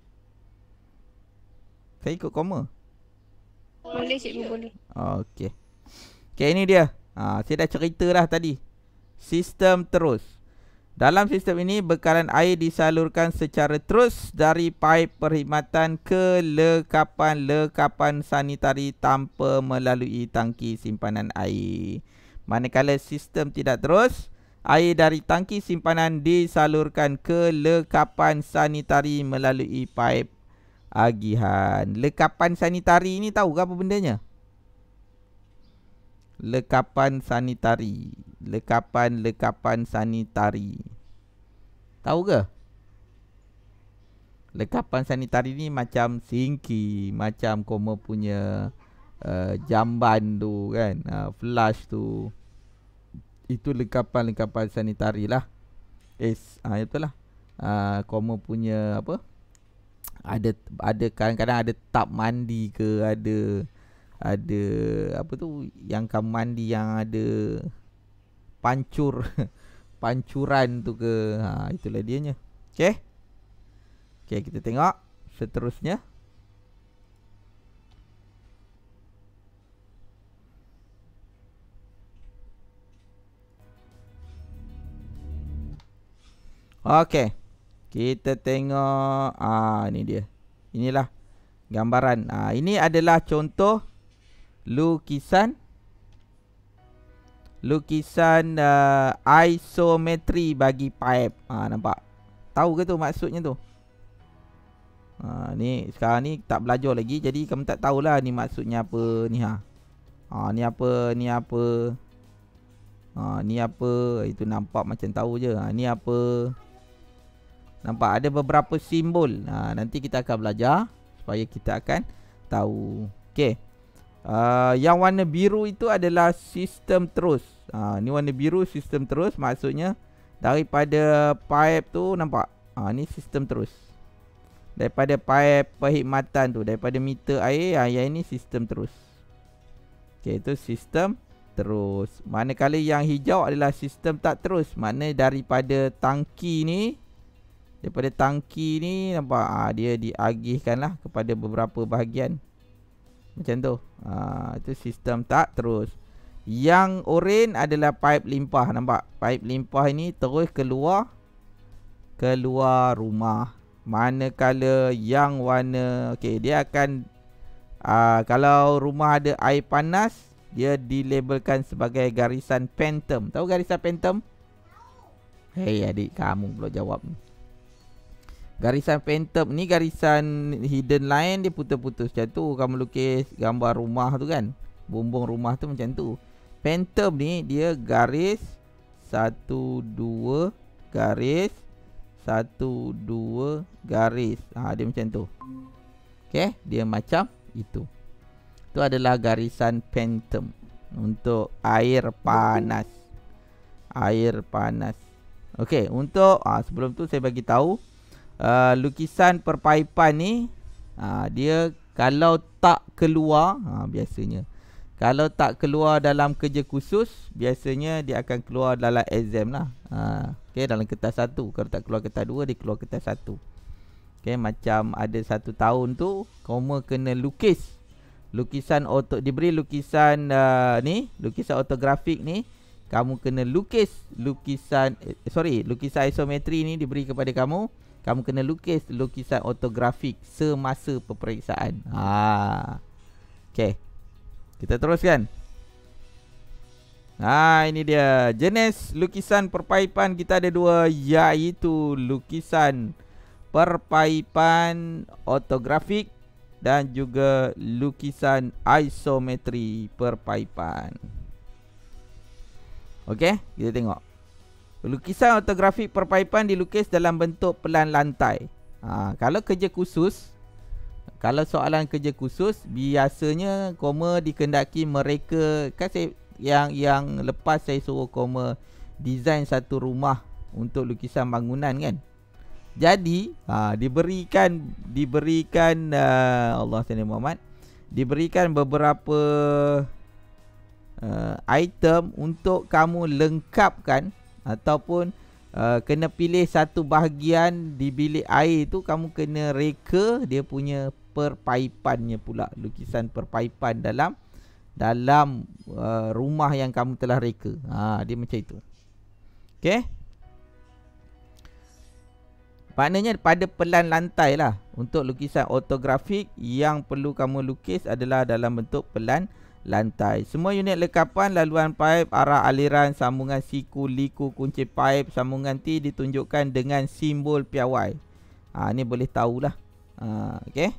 Saya ikut koma. Boleh cikgu, boleh. Okey. Okey, ini dia. Ha, saya dah cerita dah tadi. Sistem terus. Dalam sistem ini, bekalan air disalurkan secara terus dari paip perkhidmatan ke lekapan-lekapan sanitari tanpa melalui tangki simpanan air. Manakala sistem tidak terus, air dari tangki simpanan disalurkan ke lekapan sanitari melalui paip agihan. Lekapan sanitari ni tahu ke apa bendanya? Lekapan sanitari. Lekapan-lekapan sanitari. Tahu ke? Lekapan sanitari ni macam sinki, macam koma punya uh, jamban tu kan, uh, flush tu. Itu lekapan-lekapan sanitari lah. Eh, ah, itulah. Uh, koma punya apa? Ada ada kadang-kadang ada tub mandi ke, ada ada apa tu yang kamu mandi yang ada pancur pancuran tu ke. Ha, itulah dianya. Okey. Okey, kita tengok seterusnya. Okey. Kita tengok ah ni dia. Inilah gambaran. Ah ini adalah contoh lukisan lukisan uh, isometri bagi pipe. Ah nampak. Tahu ke tu maksudnya tu? Ha, ni sekarang ni tak belajar lagi, jadi kamu tak tahulah ni maksudnya apa ni ha. Ha ni apa, ni apa. Ha, ni apa? Itu nampak macam tahu je. Ha, ni apa? Nampak ada beberapa simbol. Ha, nanti kita akan belajar supaya kita akan tahu. Okey. Uh, yang warna biru itu adalah sistem terus. Ha, ni warna biru sistem terus, maksudnya daripada pipe tu nampak. Ha, ni sistem terus. Daripada pipe perkhidmatan tu, daripada meter air, ha, yang ini sistem terus. Okey, itu sistem terus. Manakala yang hijau adalah sistem tak terus. Maknanya daripada tangki ni, daripada tangki ni nampak, ha, dia diagihkan lah kepada beberapa bahagian. Macam tu. Ha, itu sistem tak terus. Yang oren adalah pipe limpah. Nampak? Pipe limpah ini terus keluar keluar rumah. Manakala yang warna, okey, dia akan uh, kalau rumah ada air panas, dia dilabelkan sebagai garisan phantom. Tahu garisan phantom? Hei adik, kamu pula jawab. Garisan phantom ni garisan hidden line, dia putus-putus macam tu. Kamu lukis gambar rumah tu kan, bumbung rumah tu macam tu. Phantom ni dia garis satu dua garis satu dua garis. Ha, dia macam tu. Okey, dia macam itu. Itu adalah garisan phantom untuk air panas. Air panas. Okey, untuk ha, sebelum tu saya bagi tahu uh, lukisan perpaipan ni, ha, dia kalau tak keluar, ha, biasanya kalau tak keluar dalam kerja khusus, biasanya dia akan keluar dalam exam lah. Ha, okay, dalam kertas satu. Kalau tak keluar kertas dua, dia keluar kertas satu. Okay, macam ada satu tahun tu, kamu kena lukis. Lukisan auto, diberi lukisan uh, ni, lukisan ortografik ni. Kamu kena lukis lukisan, eh, sorry, lukisan isometri ni diberi kepada kamu. Kamu kena lukis lukisan ortografik semasa peperiksaan. Ha. Okay. Kita teruskan. Nah, ini dia. Jenis lukisan perpaipan kita ada dua, iaitu lukisan perpaipan ortografik dan juga lukisan isometri perpaipan. Okey, kita tengok. Lukisan ortografik perpaipan dilukis dalam bentuk pelan lantai. Ha, kalau kerja khusus, kalau soalan kerja khusus, biasanya koma dikendaki mereka, kan saya yang yang lepas saya suruh koma design satu rumah untuk lukisan bangunan kan. Jadi ha, diberikan diberikan uh, Allah Subhanahu Muhammad diberikan beberapa uh, item untuk kamu lengkapkan, ataupun uh, kena pilih satu bahagian di bilik air tu, kamu kena reka dia punya perpaipannya pula, lukisan perpaipan dalam dalam uh, rumah yang kamu telah reka. Ha, dia macam itu. Okey. Maknanya pada pelan lantai lah. Untuk lukisan ortografik, yang perlu kamu lukis adalah dalam bentuk pelan lantai. Semua unit lekapan, laluan pipe, arah aliran, sambungan siku, liku, kunci pipe, sambungan T ditunjukkan dengan simbol piawai. Ha, ni boleh tahulah. Ha, okey.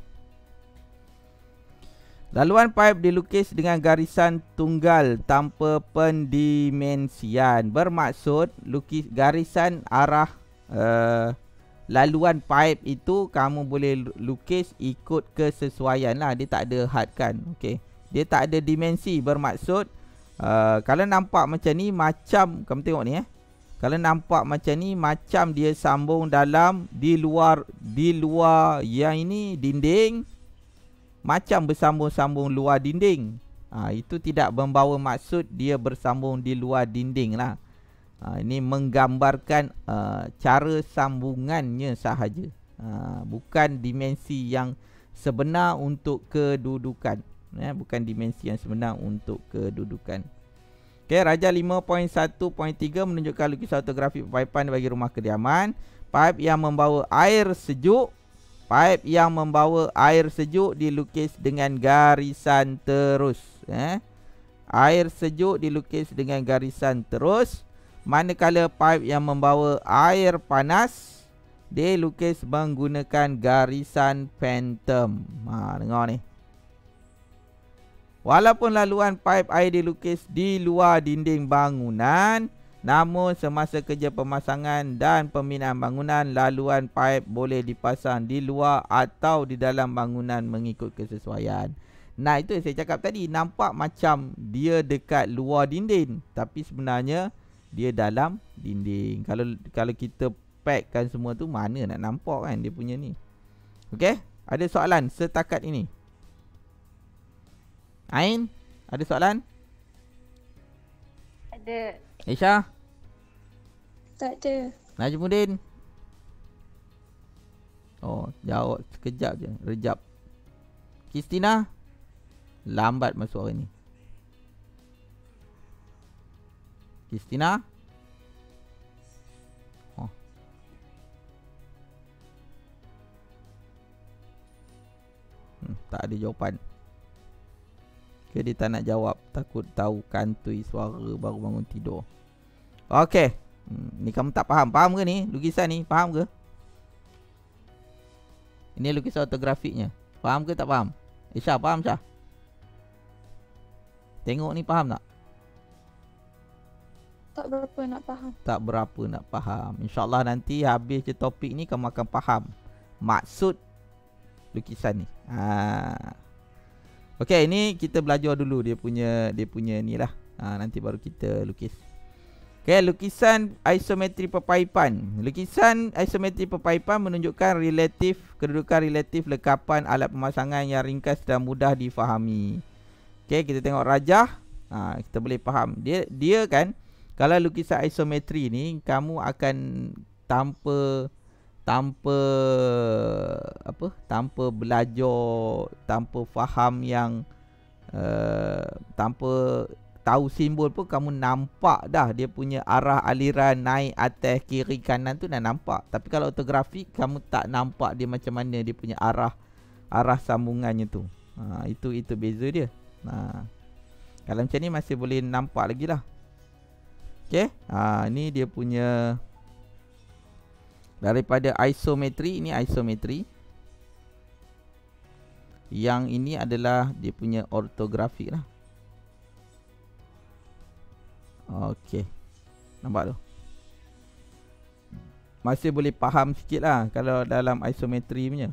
Laluan pipe dilukis dengan garisan tunggal tanpa pendimensian. Bermaksud lukis garisan arah uh, laluan pipe itu kamu boleh lukis ikut kesesuaian lah. Dia tak ada had kan. Okay. Dia tak ada dimensi. Bermaksud uh, kalau nampak macam ni, macam kamu tengok ni eh. Kalau nampak macam ni, macam dia sambung dalam di luar di luar yang ini dinding, macam bersambung-sambung luar dinding. Ha, itu tidak membawa maksud dia bersambung di luar dinding lah. Ha, ini menggambarkan uh, cara sambungannya sahaja. Ha, bukan dimensi yang sebenar untuk kedudukan. Ya, bukan dimensi yang sebenar untuk kedudukan. Okay, Raja lima titik satu titik tiga menunjukkan lukisan ortografik perpaipan bagi rumah kediaman. Pipe yang membawa air sejuk. Pipe yang membawa air sejuk dilukis dengan garisan terus. Eh? Air sejuk dilukis dengan garisan terus. Manakala pipe yang membawa air panas dilukis menggunakan garisan phantom. Ha, dengar ni. Walaupun laluan paip air dilukis di luar dinding bangunan, namun semasa kerja pemasangan dan pembinaan bangunan, laluan paip boleh dipasang di luar atau di dalam bangunan mengikut kesesuaian. Nah, itu yang saya cakap tadi. Nampak macam dia dekat luar dinding, tapi sebenarnya dia dalam dinding. Kalau kalau kita packkan semua tu, mana nak nampak kan dia punya ni. Okey, ada soalan setakat ini? Ain, ada soalan? Ada. Aisyah? Tak ada. Najmuddin? Oh, jawab sekejap je. Rejap. Kristina? Lambat masuk hari ni. Kristina? Oh. Hmm, tak ada jawapan. Ke dia tak nak jawab, takut tahu kantoi suara baru bangun tidur. Okey. Hmm, ni kamu tak faham. Faham ke ni lukisan ni? Faham ke? Ini lukisan ortografiknya. Faham ke tak faham? Aisyah, faham Syah? Tengok ni faham tak? Tak berapa nak faham. Tak berapa nak faham. InsyaAllah nanti habis je topik ni, kamu akan faham maksud lukisan ni. Haa. Okey, ini kita belajar dulu dia punya dia punya ni lah. Ha, nanti baru kita lukis. Okey, lukisan isometri perpaipan. Lukisan isometri perpaipan menunjukkan relatif kedudukan relatif lekapan alat pemasangan yang ringkas dan mudah difahami. Okey, kita tengok rajah. Ha, kita boleh faham. Dia dia kan, kalau lukisan isometri ni kamu akan tanpa tanpa apa tanpa belajar, tanpa faham yang uh, tanpa tahu simbol pun kamu nampak dah dia punya arah aliran naik atas kiri kanan tu dah nampak. Tapi kalau ortografi kamu tak nampak dia macam mana dia punya arah arah sambungannya tu. Ha, itu itu beza dia. Ha, kalau macam ni masih boleh nampak lagi lah. Okey, ha, ni dia punya daripada isometri. Ini isometri. Yang ini adalah dia punya ortografik lah. Okey, nampak tu? Masih boleh faham sikit lah kalau dalam isometri punya.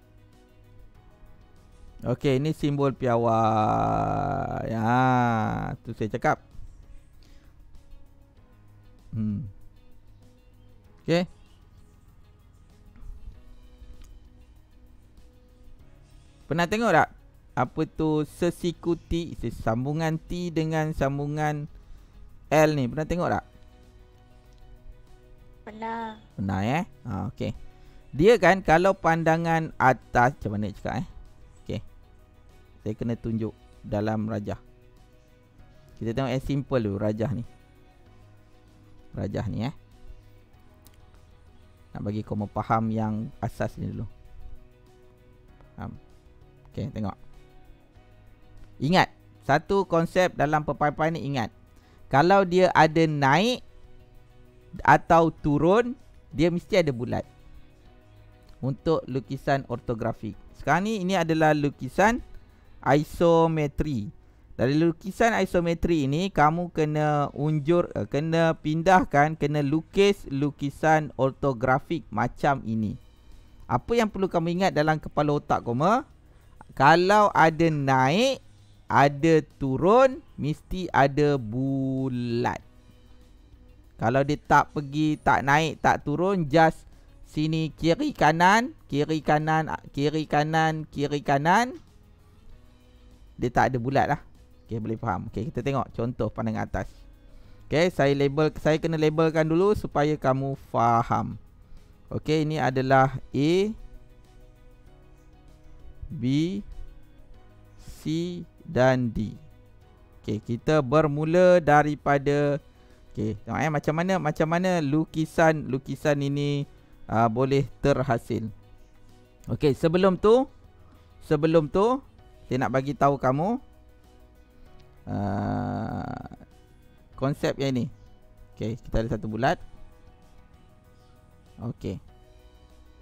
Okey, ini simbol piawai. Ya, tu saya cakap. Hmm. Okey. Pernah tengok tak apa tu sesiku T, sambungan T dengan sambungan L ni? Pernah tengok tak? Pernah. Pernah eh? Ha, okey. Dia kan kalau pandangan atas, macam mana nak cakap eh? Okey. Saya kena tunjuk dalam rajah. Kita tengok yang simple dulu rajah ni. Rajah ni eh. Nak bagi kau faham yang asas ni dulu. Faham? Okey, tengok. Ingat, satu konsep dalam perpaipan ni, ingat. Kalau dia ada naik atau turun, dia mesti ada bulat. Untuk lukisan ortografik. Sekarang ni, ini adalah lukisan isometri. Dari lukisan isometri ini, kamu kena unjur, kena pindahkan, kena lukis lukisan ortografik macam ini. Apa yang perlu kamu ingat dalam kepala otak kamu? Kalau ada naik, ada turun, mesti ada bulat. Kalau dia tak pergi, tak naik, tak turun, just sini kiri kanan, kiri kanan, kiri kanan, kiri kanan, dia tak ada bulat lah. Okay, boleh faham. Okay, kita tengok contoh pandangan atas. Okay, saya label, saya kena labelkan dulu supaya kamu faham. Okay, ini adalah A, B, C dan D. Okey, kita bermula daripada, okey, tengok eh macam mana macam mana lukisan lukisan ini uh, boleh terhasil. Okey, sebelum tu sebelum tu saya nak bagi tahu kamu uh, konsep yang ni. Okey, kita ada satu bulat. Okey.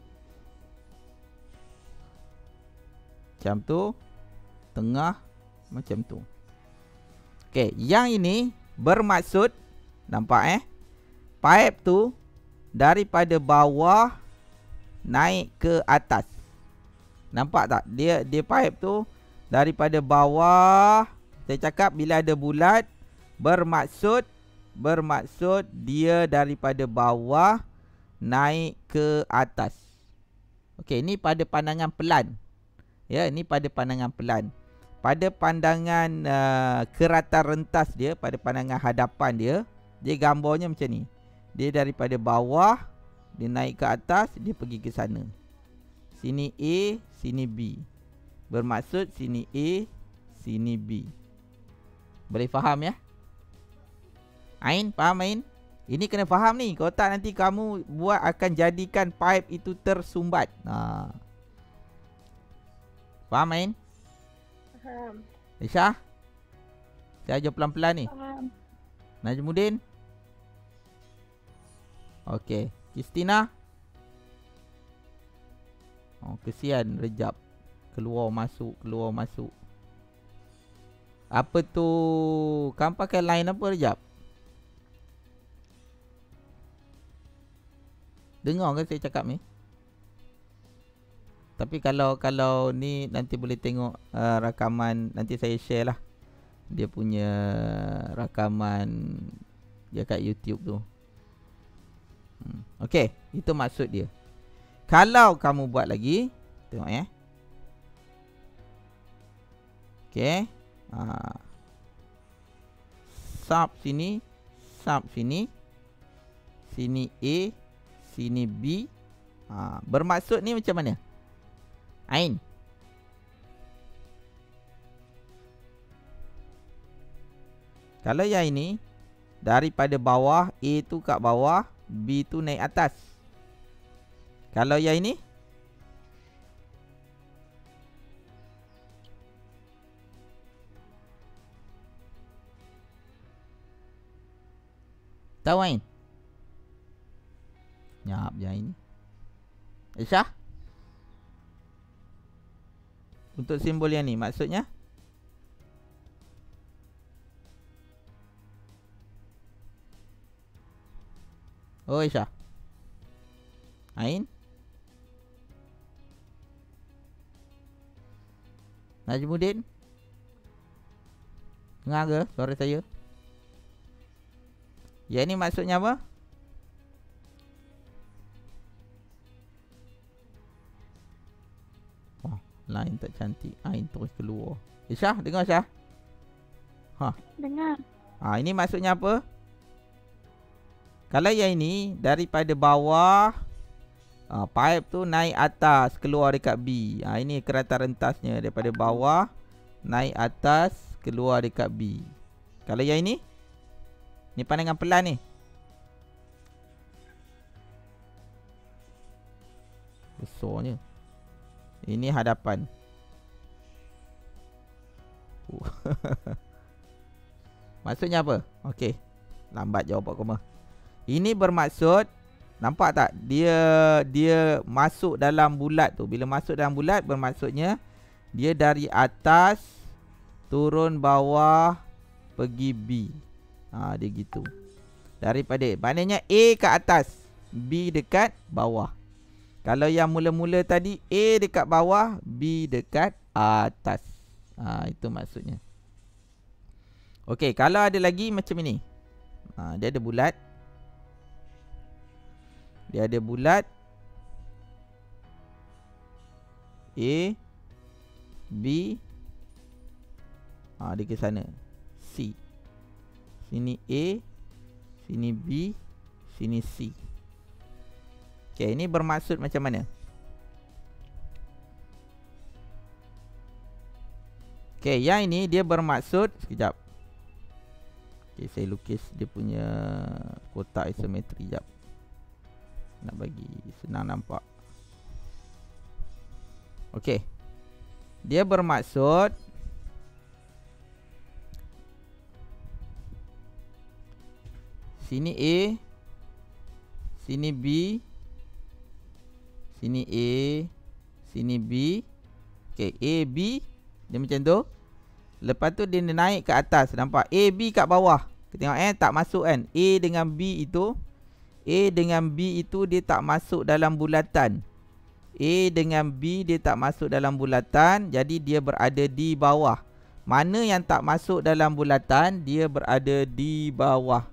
Macam tu. Tengah Macam tu. Okey, yang ini bermaksud, nampak eh, pipe tu daripada bawah naik ke atas. Nampak tak? Dia dia pipe tu daripada bawah. Saya cakap bila ada bulat, bermaksud bermaksud dia daripada bawah naik ke atas. Okey, ini pada pandangan pelan. Ya, ini pada pandangan pelan. Pada pandangan uh, kerata rentas dia, pada pandangan hadapan dia, dia gambarnya macam ni. Dia daripada bawah, dia naik ke atas, dia pergi ke sana. Sini A, sini B. Bermaksud sini A, sini B. Boleh faham ya? Ain, faham Ain? Ini kena faham ni. Kalau tak nanti kamu buat akan jadikan pipe itu tersumbat. Ha. Faham Ain? Faham. Aisyah? Saya ajar pelan-pelan ni. Faham. Najmuddin? Okey. Kristina? Oh, kesian Rejab. Keluar masuk, keluar masuk. Apa tu? Kamu pakai line apa Rejab? Dengar ke saya cakap ni? Tapi kalau kalau ni nanti boleh tengok uh, rakaman, nanti saya share lah dia punya rakaman dia kat YouTube tu. Hmm. Okey, itu maksud dia. Kalau kamu buat lagi, tengok ya. Okey. Ha. Sub sini, sub sini. Sini A, sini B. Ha, bermaksud ni macam mana? Ain. Kalau yang ini daripada bawah, A tu kat bawah, B tu naik atas. Kalau yang ini tahu Ain? Nyap yang ini. Aisyah? Untuk simbol yang ni maksudnya? Oh Aisyah. Ain? Najmuddin? Dengar ke suara saya? Yang ni maksudnya apa? Oh, line tak cantik. Ain terus keluar. Aisyah, dengar Aisyah? Ha. Dengar. Ha, ini maksudnya apa? Kalau yang ini daripada bawah, ha, pipe tu naik atas, keluar dekat B. Ha, ini kerata rentasnya daripada bawah naik atas, keluar dekat B. Kalau yang ini, ni pandangan pelan ni. Besarnya. Ini hadapan. Uh. Maksudnya apa? Okey. Lambat jawab Pak Koma. Ini bermaksud, nampak tak? Dia dia masuk dalam bulat tu. Bila masuk dalam bulat bermaksudnya dia dari atas turun bawah pergi B. Ha, dia gitu. Daripada, maknanya A ke atas, B dekat bawah. Kalau yang mula-mula tadi A dekat bawah, B dekat atas. Ha, itu maksudnya. Okey, kalau ada lagi macam ini. Ha, dia ada bulat. Dia ada bulat. A, B. Ha, dia ke sana. C. Sini A, sini B, sini C. Okey, ini bermaksud macam mana? Okey, yang ini dia bermaksud, sekejap. Okey, saya lukis dia punya kotak isometri jap. Nak bagi senang nampak. Okey. Dia bermaksud sini A, sini B, sini A, sini B. Okey, A, B dia macam tu. Lepas tu dia naik ke atas. Nampak? A, B kat bawah. Kita tengok eh. Tak masuk kan? A dengan B itu. A dengan B itu dia tak masuk dalam bulatan. A dengan B dia tak masuk dalam bulatan. Jadi dia berada di bawah. Mana yang tak masuk dalam bulatan, dia berada di bawah.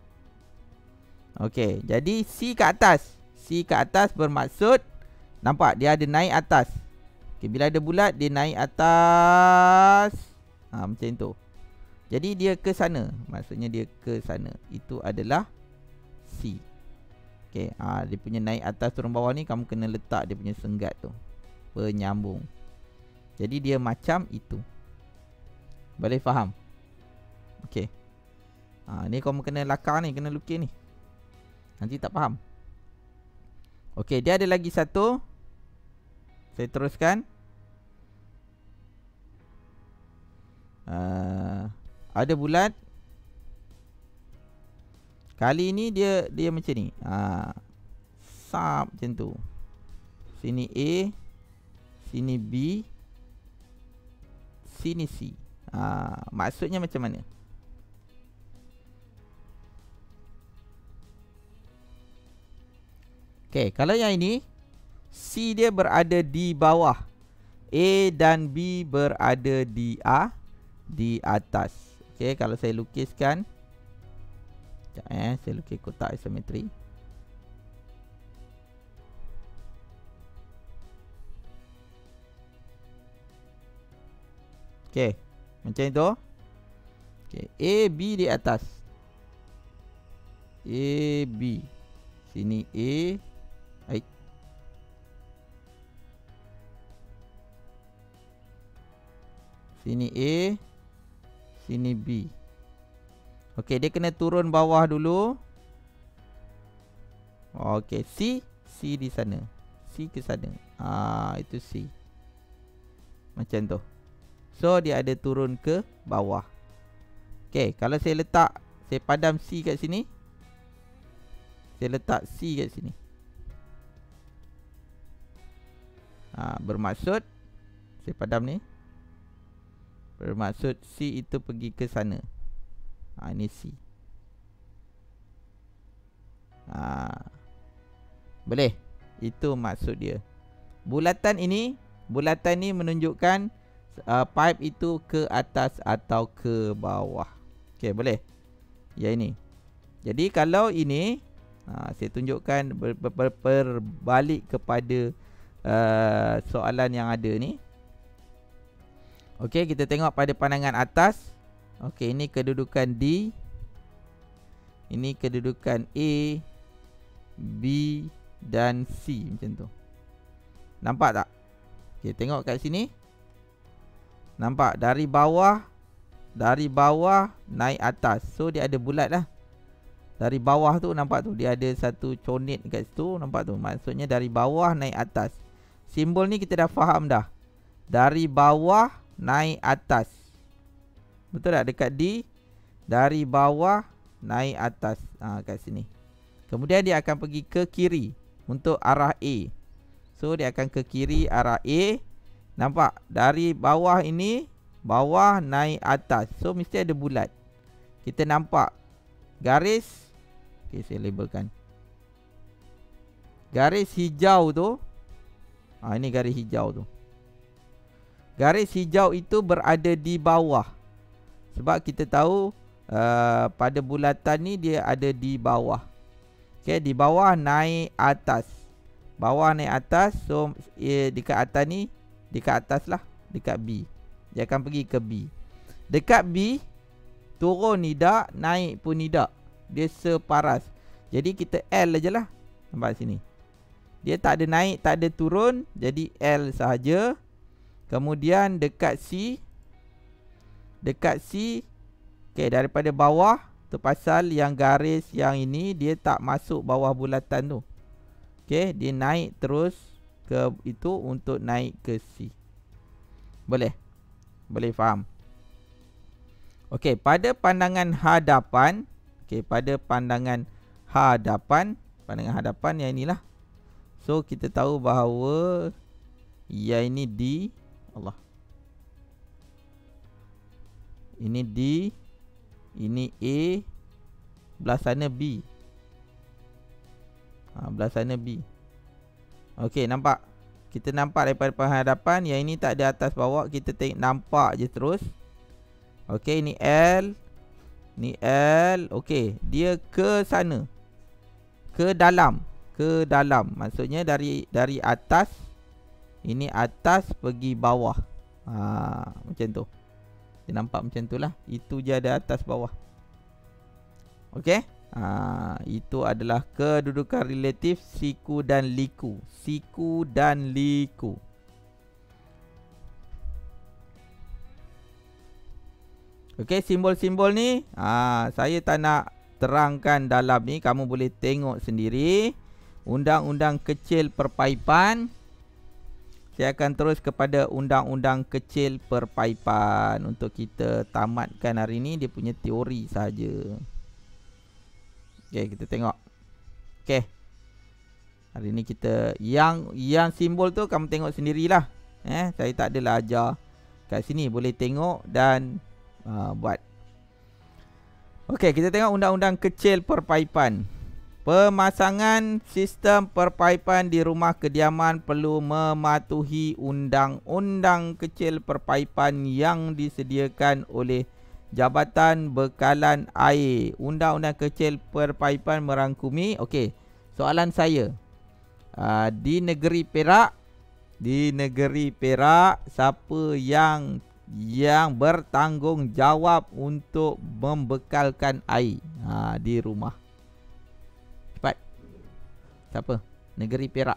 Okey, jadi C ke atas. C ke atas bermaksud, nampak dia ada naik atas. Okey, bila ada bulat, dia naik atas. Ha, macam tu. Jadi dia ke sana. Maksudnya dia ke sana. Itu adalah C. Okey, ha, dia punya naik atas turun bawah ni, kamu kena letak dia punya senggat tu. Penyambung. Jadi dia macam itu. Boleh faham? Okey. Ha, ni kamu kena lakar ni, kena lukis ni. Nanti tak faham. Okey, dia ada lagi satu. Saya teruskan. Uh, ada bulat. Kali ni dia dia macam ni. Ha, sap macam tu. Sini A, sini B, sini C. Ha, maksudnya macam mana? Okey, kalau yang ini, C dia berada di bawah. A dan B berada di A, di atas. Okey, kalau saya lukiskan. Sekejap eh, saya lukis kotak isometri. Okey, macam itu. Okey, A, B di atas. A, B. Sini A. Baik. Sini A. Sini B. Okey, dia kena turun bawah dulu. Okey, C. C di sana. C ke sana. Ah, itu C. Macam tu. So, dia ada turun ke bawah. Okey, kalau saya letak, saya padam C kat sini. Saya letak C kat sini. Ha, bermaksud, saya padam ni. Bermaksud C itu pergi ke sana. Ha, ini C. Ha, boleh. Itu maksud dia. Bulatan ini, bulatan ni menunjukkan uh, pipe itu ke atas atau ke bawah. Okey, boleh. Ya, ini. Jadi kalau ini, ha, saya tunjukkan ber, ber, ber, berbalik kepada uh, soalan yang ada ni. Okey, kita tengok pada pandangan atas. Okey, ini kedudukan D. Ini kedudukan A, B dan C macam tu. Nampak tak? Okey, tengok kat sini. Nampak dari bawah, dari bawah naik atas. So dia ada bulat lah. Dari bawah tu nampak tu, dia ada satu conit kat situ, nampak tu. Maksudnya dari bawah naik atas. Simbol ni kita dah faham dah. Dari bawah naik atas. Betul tak? Dekat D, dari bawah naik atas. Ha, kat sini. Kemudian dia akan pergi ke kiri untuk arah A. So dia akan ke kiri arah A. Nampak? Dari bawah ini, bawah naik atas. So mesti ada bulat. Kita nampak garis. Okay, saya labelkan. Garis hijau tu. Ha, ini garis hijau tu. Garis hijau itu berada di bawah. Sebab kita tahu uh, pada bulatan ni dia ada di bawah. Okay, di bawah naik atas. Bawah naik atas. So eh, dekat atas ni, dekat atas lah, dekat B. Dia akan pergi ke B. Dekat B, turun ni tak, naik pun ni tak. Dia separas. Jadi kita L aja lah. Nampak sini. Dia tak ada naik, tak ada turun. Jadi L sahaja. Kemudian dekat C. Dekat C. Okay, daripada bawah. Tu pasal yang garis yang ini dia tak masuk bawah bulatan tu. Okay, dia naik terus ke itu untuk naik ke C. Boleh? Boleh faham? Okay, pada pandangan hadapan. Okay, pada pandangan hadapan. Pandangan hadapan yang inilah. So, kita tahu bahawa yang ini D. Allah. Ini D, ini A, belah sana B. Ha, belah sana B. Okey, nampak? Kita nampak daripada penghadapan yang ini tak ada atas bawah, kita tengok nampak je terus. Okey, ini L, ni L. Okey, dia ke sana. Ke dalam, ke dalam. Maksudnya dari dari atas, ini atas pergi bawah. Ha, macam tu. Dia nampak macam tu lah. Itu je ada atas bawah. Okey. Ha, itu adalah kedudukan relatif siku dan liku. Siku dan liku. Okey, simbol-simbol ni ha, saya tak nak terangkan dalam ni. Kamu boleh tengok sendiri. Undang-undang kecil perpaipan. Saya akan terus kepada undang-undang kecil perpaipan untuk kita tamatkan hari ni. Dia punya teori sahaja. Okey, kita tengok. Okey. Hari ni kita yang yang simbol tu kamu tengok sendirilah. Eh, saya tak adalah ajar kat sini, boleh tengok dan uh, buat. Okey, kita tengok undang-undang kecil perpaipan. Pemasangan sistem perpaipan di rumah kediaman perlu mematuhi undang-undang kecil perpaipan yang disediakan oleh Jabatan Bekalan Air. Undang-undang kecil perpaipan merangkumi. Okey, soalan saya. Uh, di negeri Perak, di negeri Perak, siapa yang yang bertanggungjawab untuk membekalkan air ha, di rumah? Cepat. Siapa? Negeri Perak.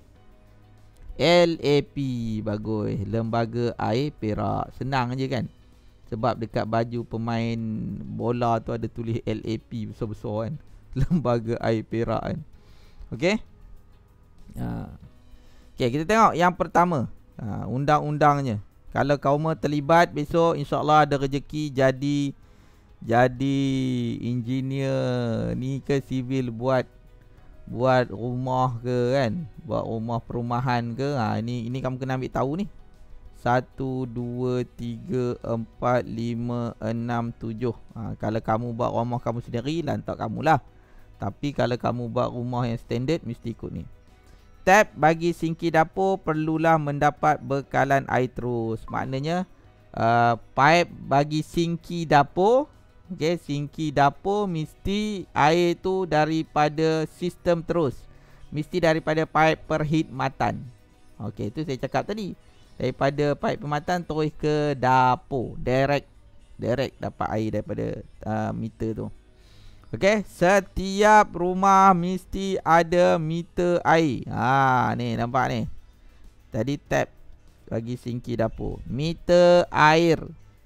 L A P. Bagus. Lembaga Air Perak. Senang je kan? Sebab dekat baju pemain bola tu ada tulis L A P besar-besar kan. Lembaga Air Perak kan. Okey. Ha. Okey, kita tengok yang pertama. Ha, undang-undangnya. Kalau kaum terlibat besok, insya-Allah ada rezeki jadi jadi engineer ni ke sivil, buat buat rumah ke kan, buat rumah perumahan ke. Ha, ini ini kamu kena ambil tahu ni. Satu, dua, tiga, empat, lima, enam, tujuh. Ha, kalau kamu buat rumah kamu sendiri, lantak kamulah. Tapi kalau kamu buat rumah yang standard, mesti ikut ni. Tap bagi sinki dapur perlulah mendapat bekalan air terus. Maknanya uh, pipe bagi sinki dapur, okay, sinki dapur mesti air tu daripada sistem terus. Mesti daripada pipe perkhidmatan. Okey, itu saya cakap tadi. Daripada pipe perkhidmatan terus ke dapur. Direct. Direct dapat air daripada uh, meter tu. Okey, setiap rumah mesti ada meter air. Ha, ni nampak ni. Tadi tap bagi sinki dapur. Meter air.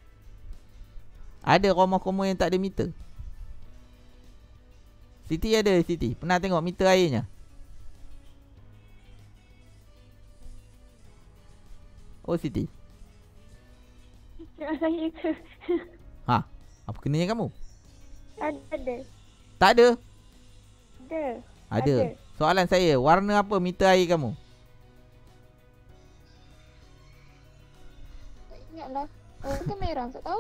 Ada rumah-rumah yang tak ada meter? Siti ada, Siti. Pernah tengok meter airnya? Oh, Siti. Saya ke? Ha, apa kenanya kamu? Ada, ada. Tak ada? Ada. Ada. Ada. Soalan saya, warna apa meter air kamu? Tak ingat lah. Oh, kan merah, tak tahu.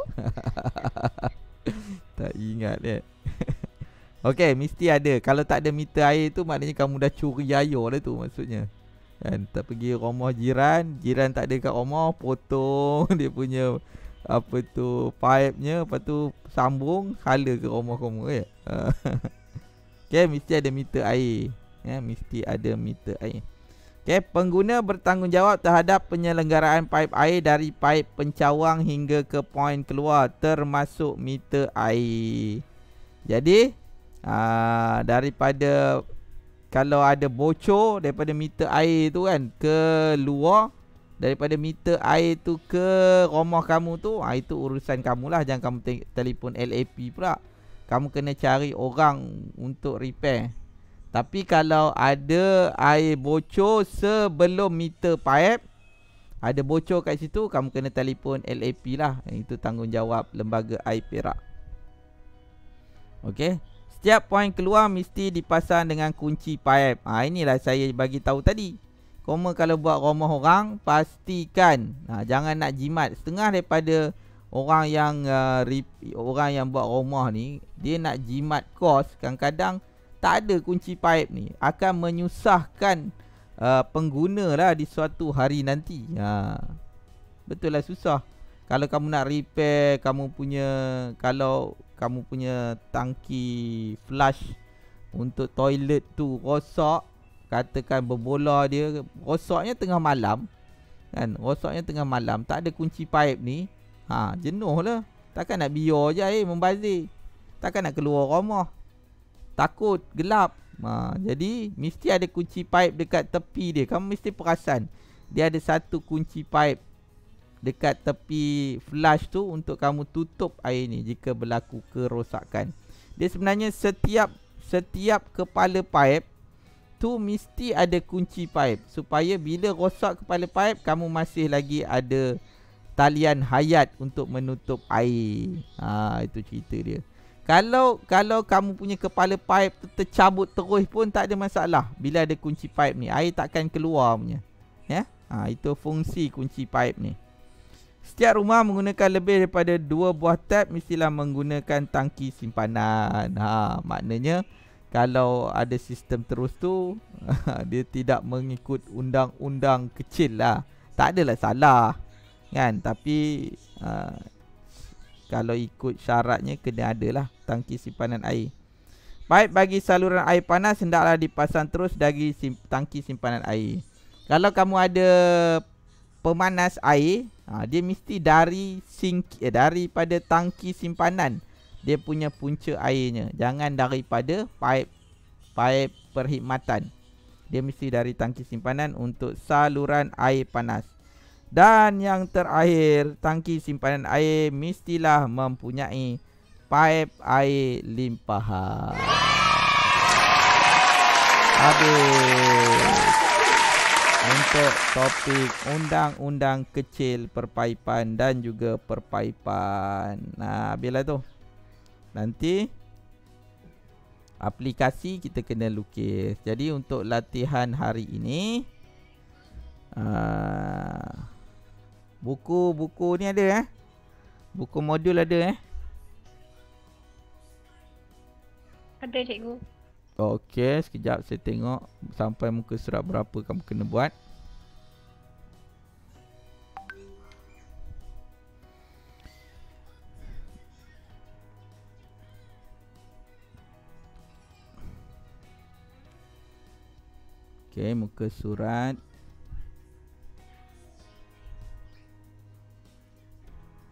Tak ingat eh. Okey, mesti ada. Kalau tak ada meter air tu, maknanya kamu dah curi air lah tu maksudnya. Kan, tak pergi rumah jiran, jiran tak ada kat rumah, potong dia punya apa tu pipe-nya, lepas tu sambung hala ke rumah kamu eh. Okey, mesti ada meter air. Ya, mesti ada meter air. Okey, pengguna bertanggungjawab terhadap penyelenggaraan pipe air dari pipe pencawang hingga ke poin keluar termasuk meter air. Jadi, aa, daripada kalau ada bocor daripada meter air tu kan ke luar, daripada meter air tu ke rumah kamu tu, ha, itu urusan kamulah. Jangan kamu te telefon L A P pula. Kamu kena cari orang untuk repair. Tapi kalau ada air bocor sebelum meter pipe, ada bocor kat situ, kamu kena telefon L A P lah. Itu tanggungjawab Lembaga Air Perak. Okey. Setiap poin keluar mesti dipasang dengan kunci pipe. Ha, inilah saya bagi tahu tadi. Kamu kalau buat rumah orang, pastikan ha, jangan nak jimat. Setengah daripada orang yang uh, rip, orang yang buat rumah ni, dia nak jimat kos, kadang-kadang tak ada kunci pipe ni, akan menyusahkan uh, pengguna lah di suatu hari nanti. Ha. Betul lah susah. Kalau kamu nak repair, kamu punya, kalau kamu punya tangki flush untuk toilet tu rosak, katakan berbola dia, rosaknya tengah malam kan, rosaknya tengah malam, tak ada kunci pipe ni, ha, jenuh lah. Takkan nak biar je air membazir, takkan nak keluar rumah, takut gelap. Ha, jadi mesti ada kunci pipe dekat tepi dia. Kamu mesti perasan dia ada satu kunci pipe dekat tepi flush tu untuk kamu tutup air ni jika berlaku kerosakan. Dia sebenarnya setiap setiap kepala pipe tu mesti ada kunci pipe, supaya bila rosak kepala pipe, kamu masih lagi ada talian hayat untuk menutup air. Ha, itu cerita dia. Kalau kalau kamu punya kepala pipe tu tercabut terus pun tak ada masalah. Bila ada kunci pipe ni, air takkan keluar punya. Ya? Ha, itu fungsi kunci pipe ni. Setiap rumah menggunakan lebih daripada dua buah tap, mestilah menggunakan tangki simpanan. Ha, maknanya kalau ada sistem terus tu, dia tidak mengikut undang-undang kecil lah. Tak adalah salah kan, tapi uh, kalau ikut syaratnya kena adalah tangki simpanan air. Paip bagi saluran air panas hendaklah dipasang terus dari sim tangki simpanan air. Kalau kamu ada pemanas air, ha, dia mesti dari sink eh, daripada tangki simpanan dia punya punca airnya, jangan daripada paip paip perkhidmatan. Dia mesti dari tangki simpanan untuk saluran air panas. Dan yang terakhir, tangki simpanan air mestilah mempunyai paip air limpahan. Habis untuk topik undang-undang kecil perpaipan dan juga perpaipan. Nah, habislah tu. Nanti aplikasi kita kena lukis. Jadi untuk latihan hari ini, uh, buku-buku ni ada eh. Buku modul ada eh. Ada cikgu. Okey, sekejap saya tengok sampai muka surat berapa kamu kena buat. Okey, muka surat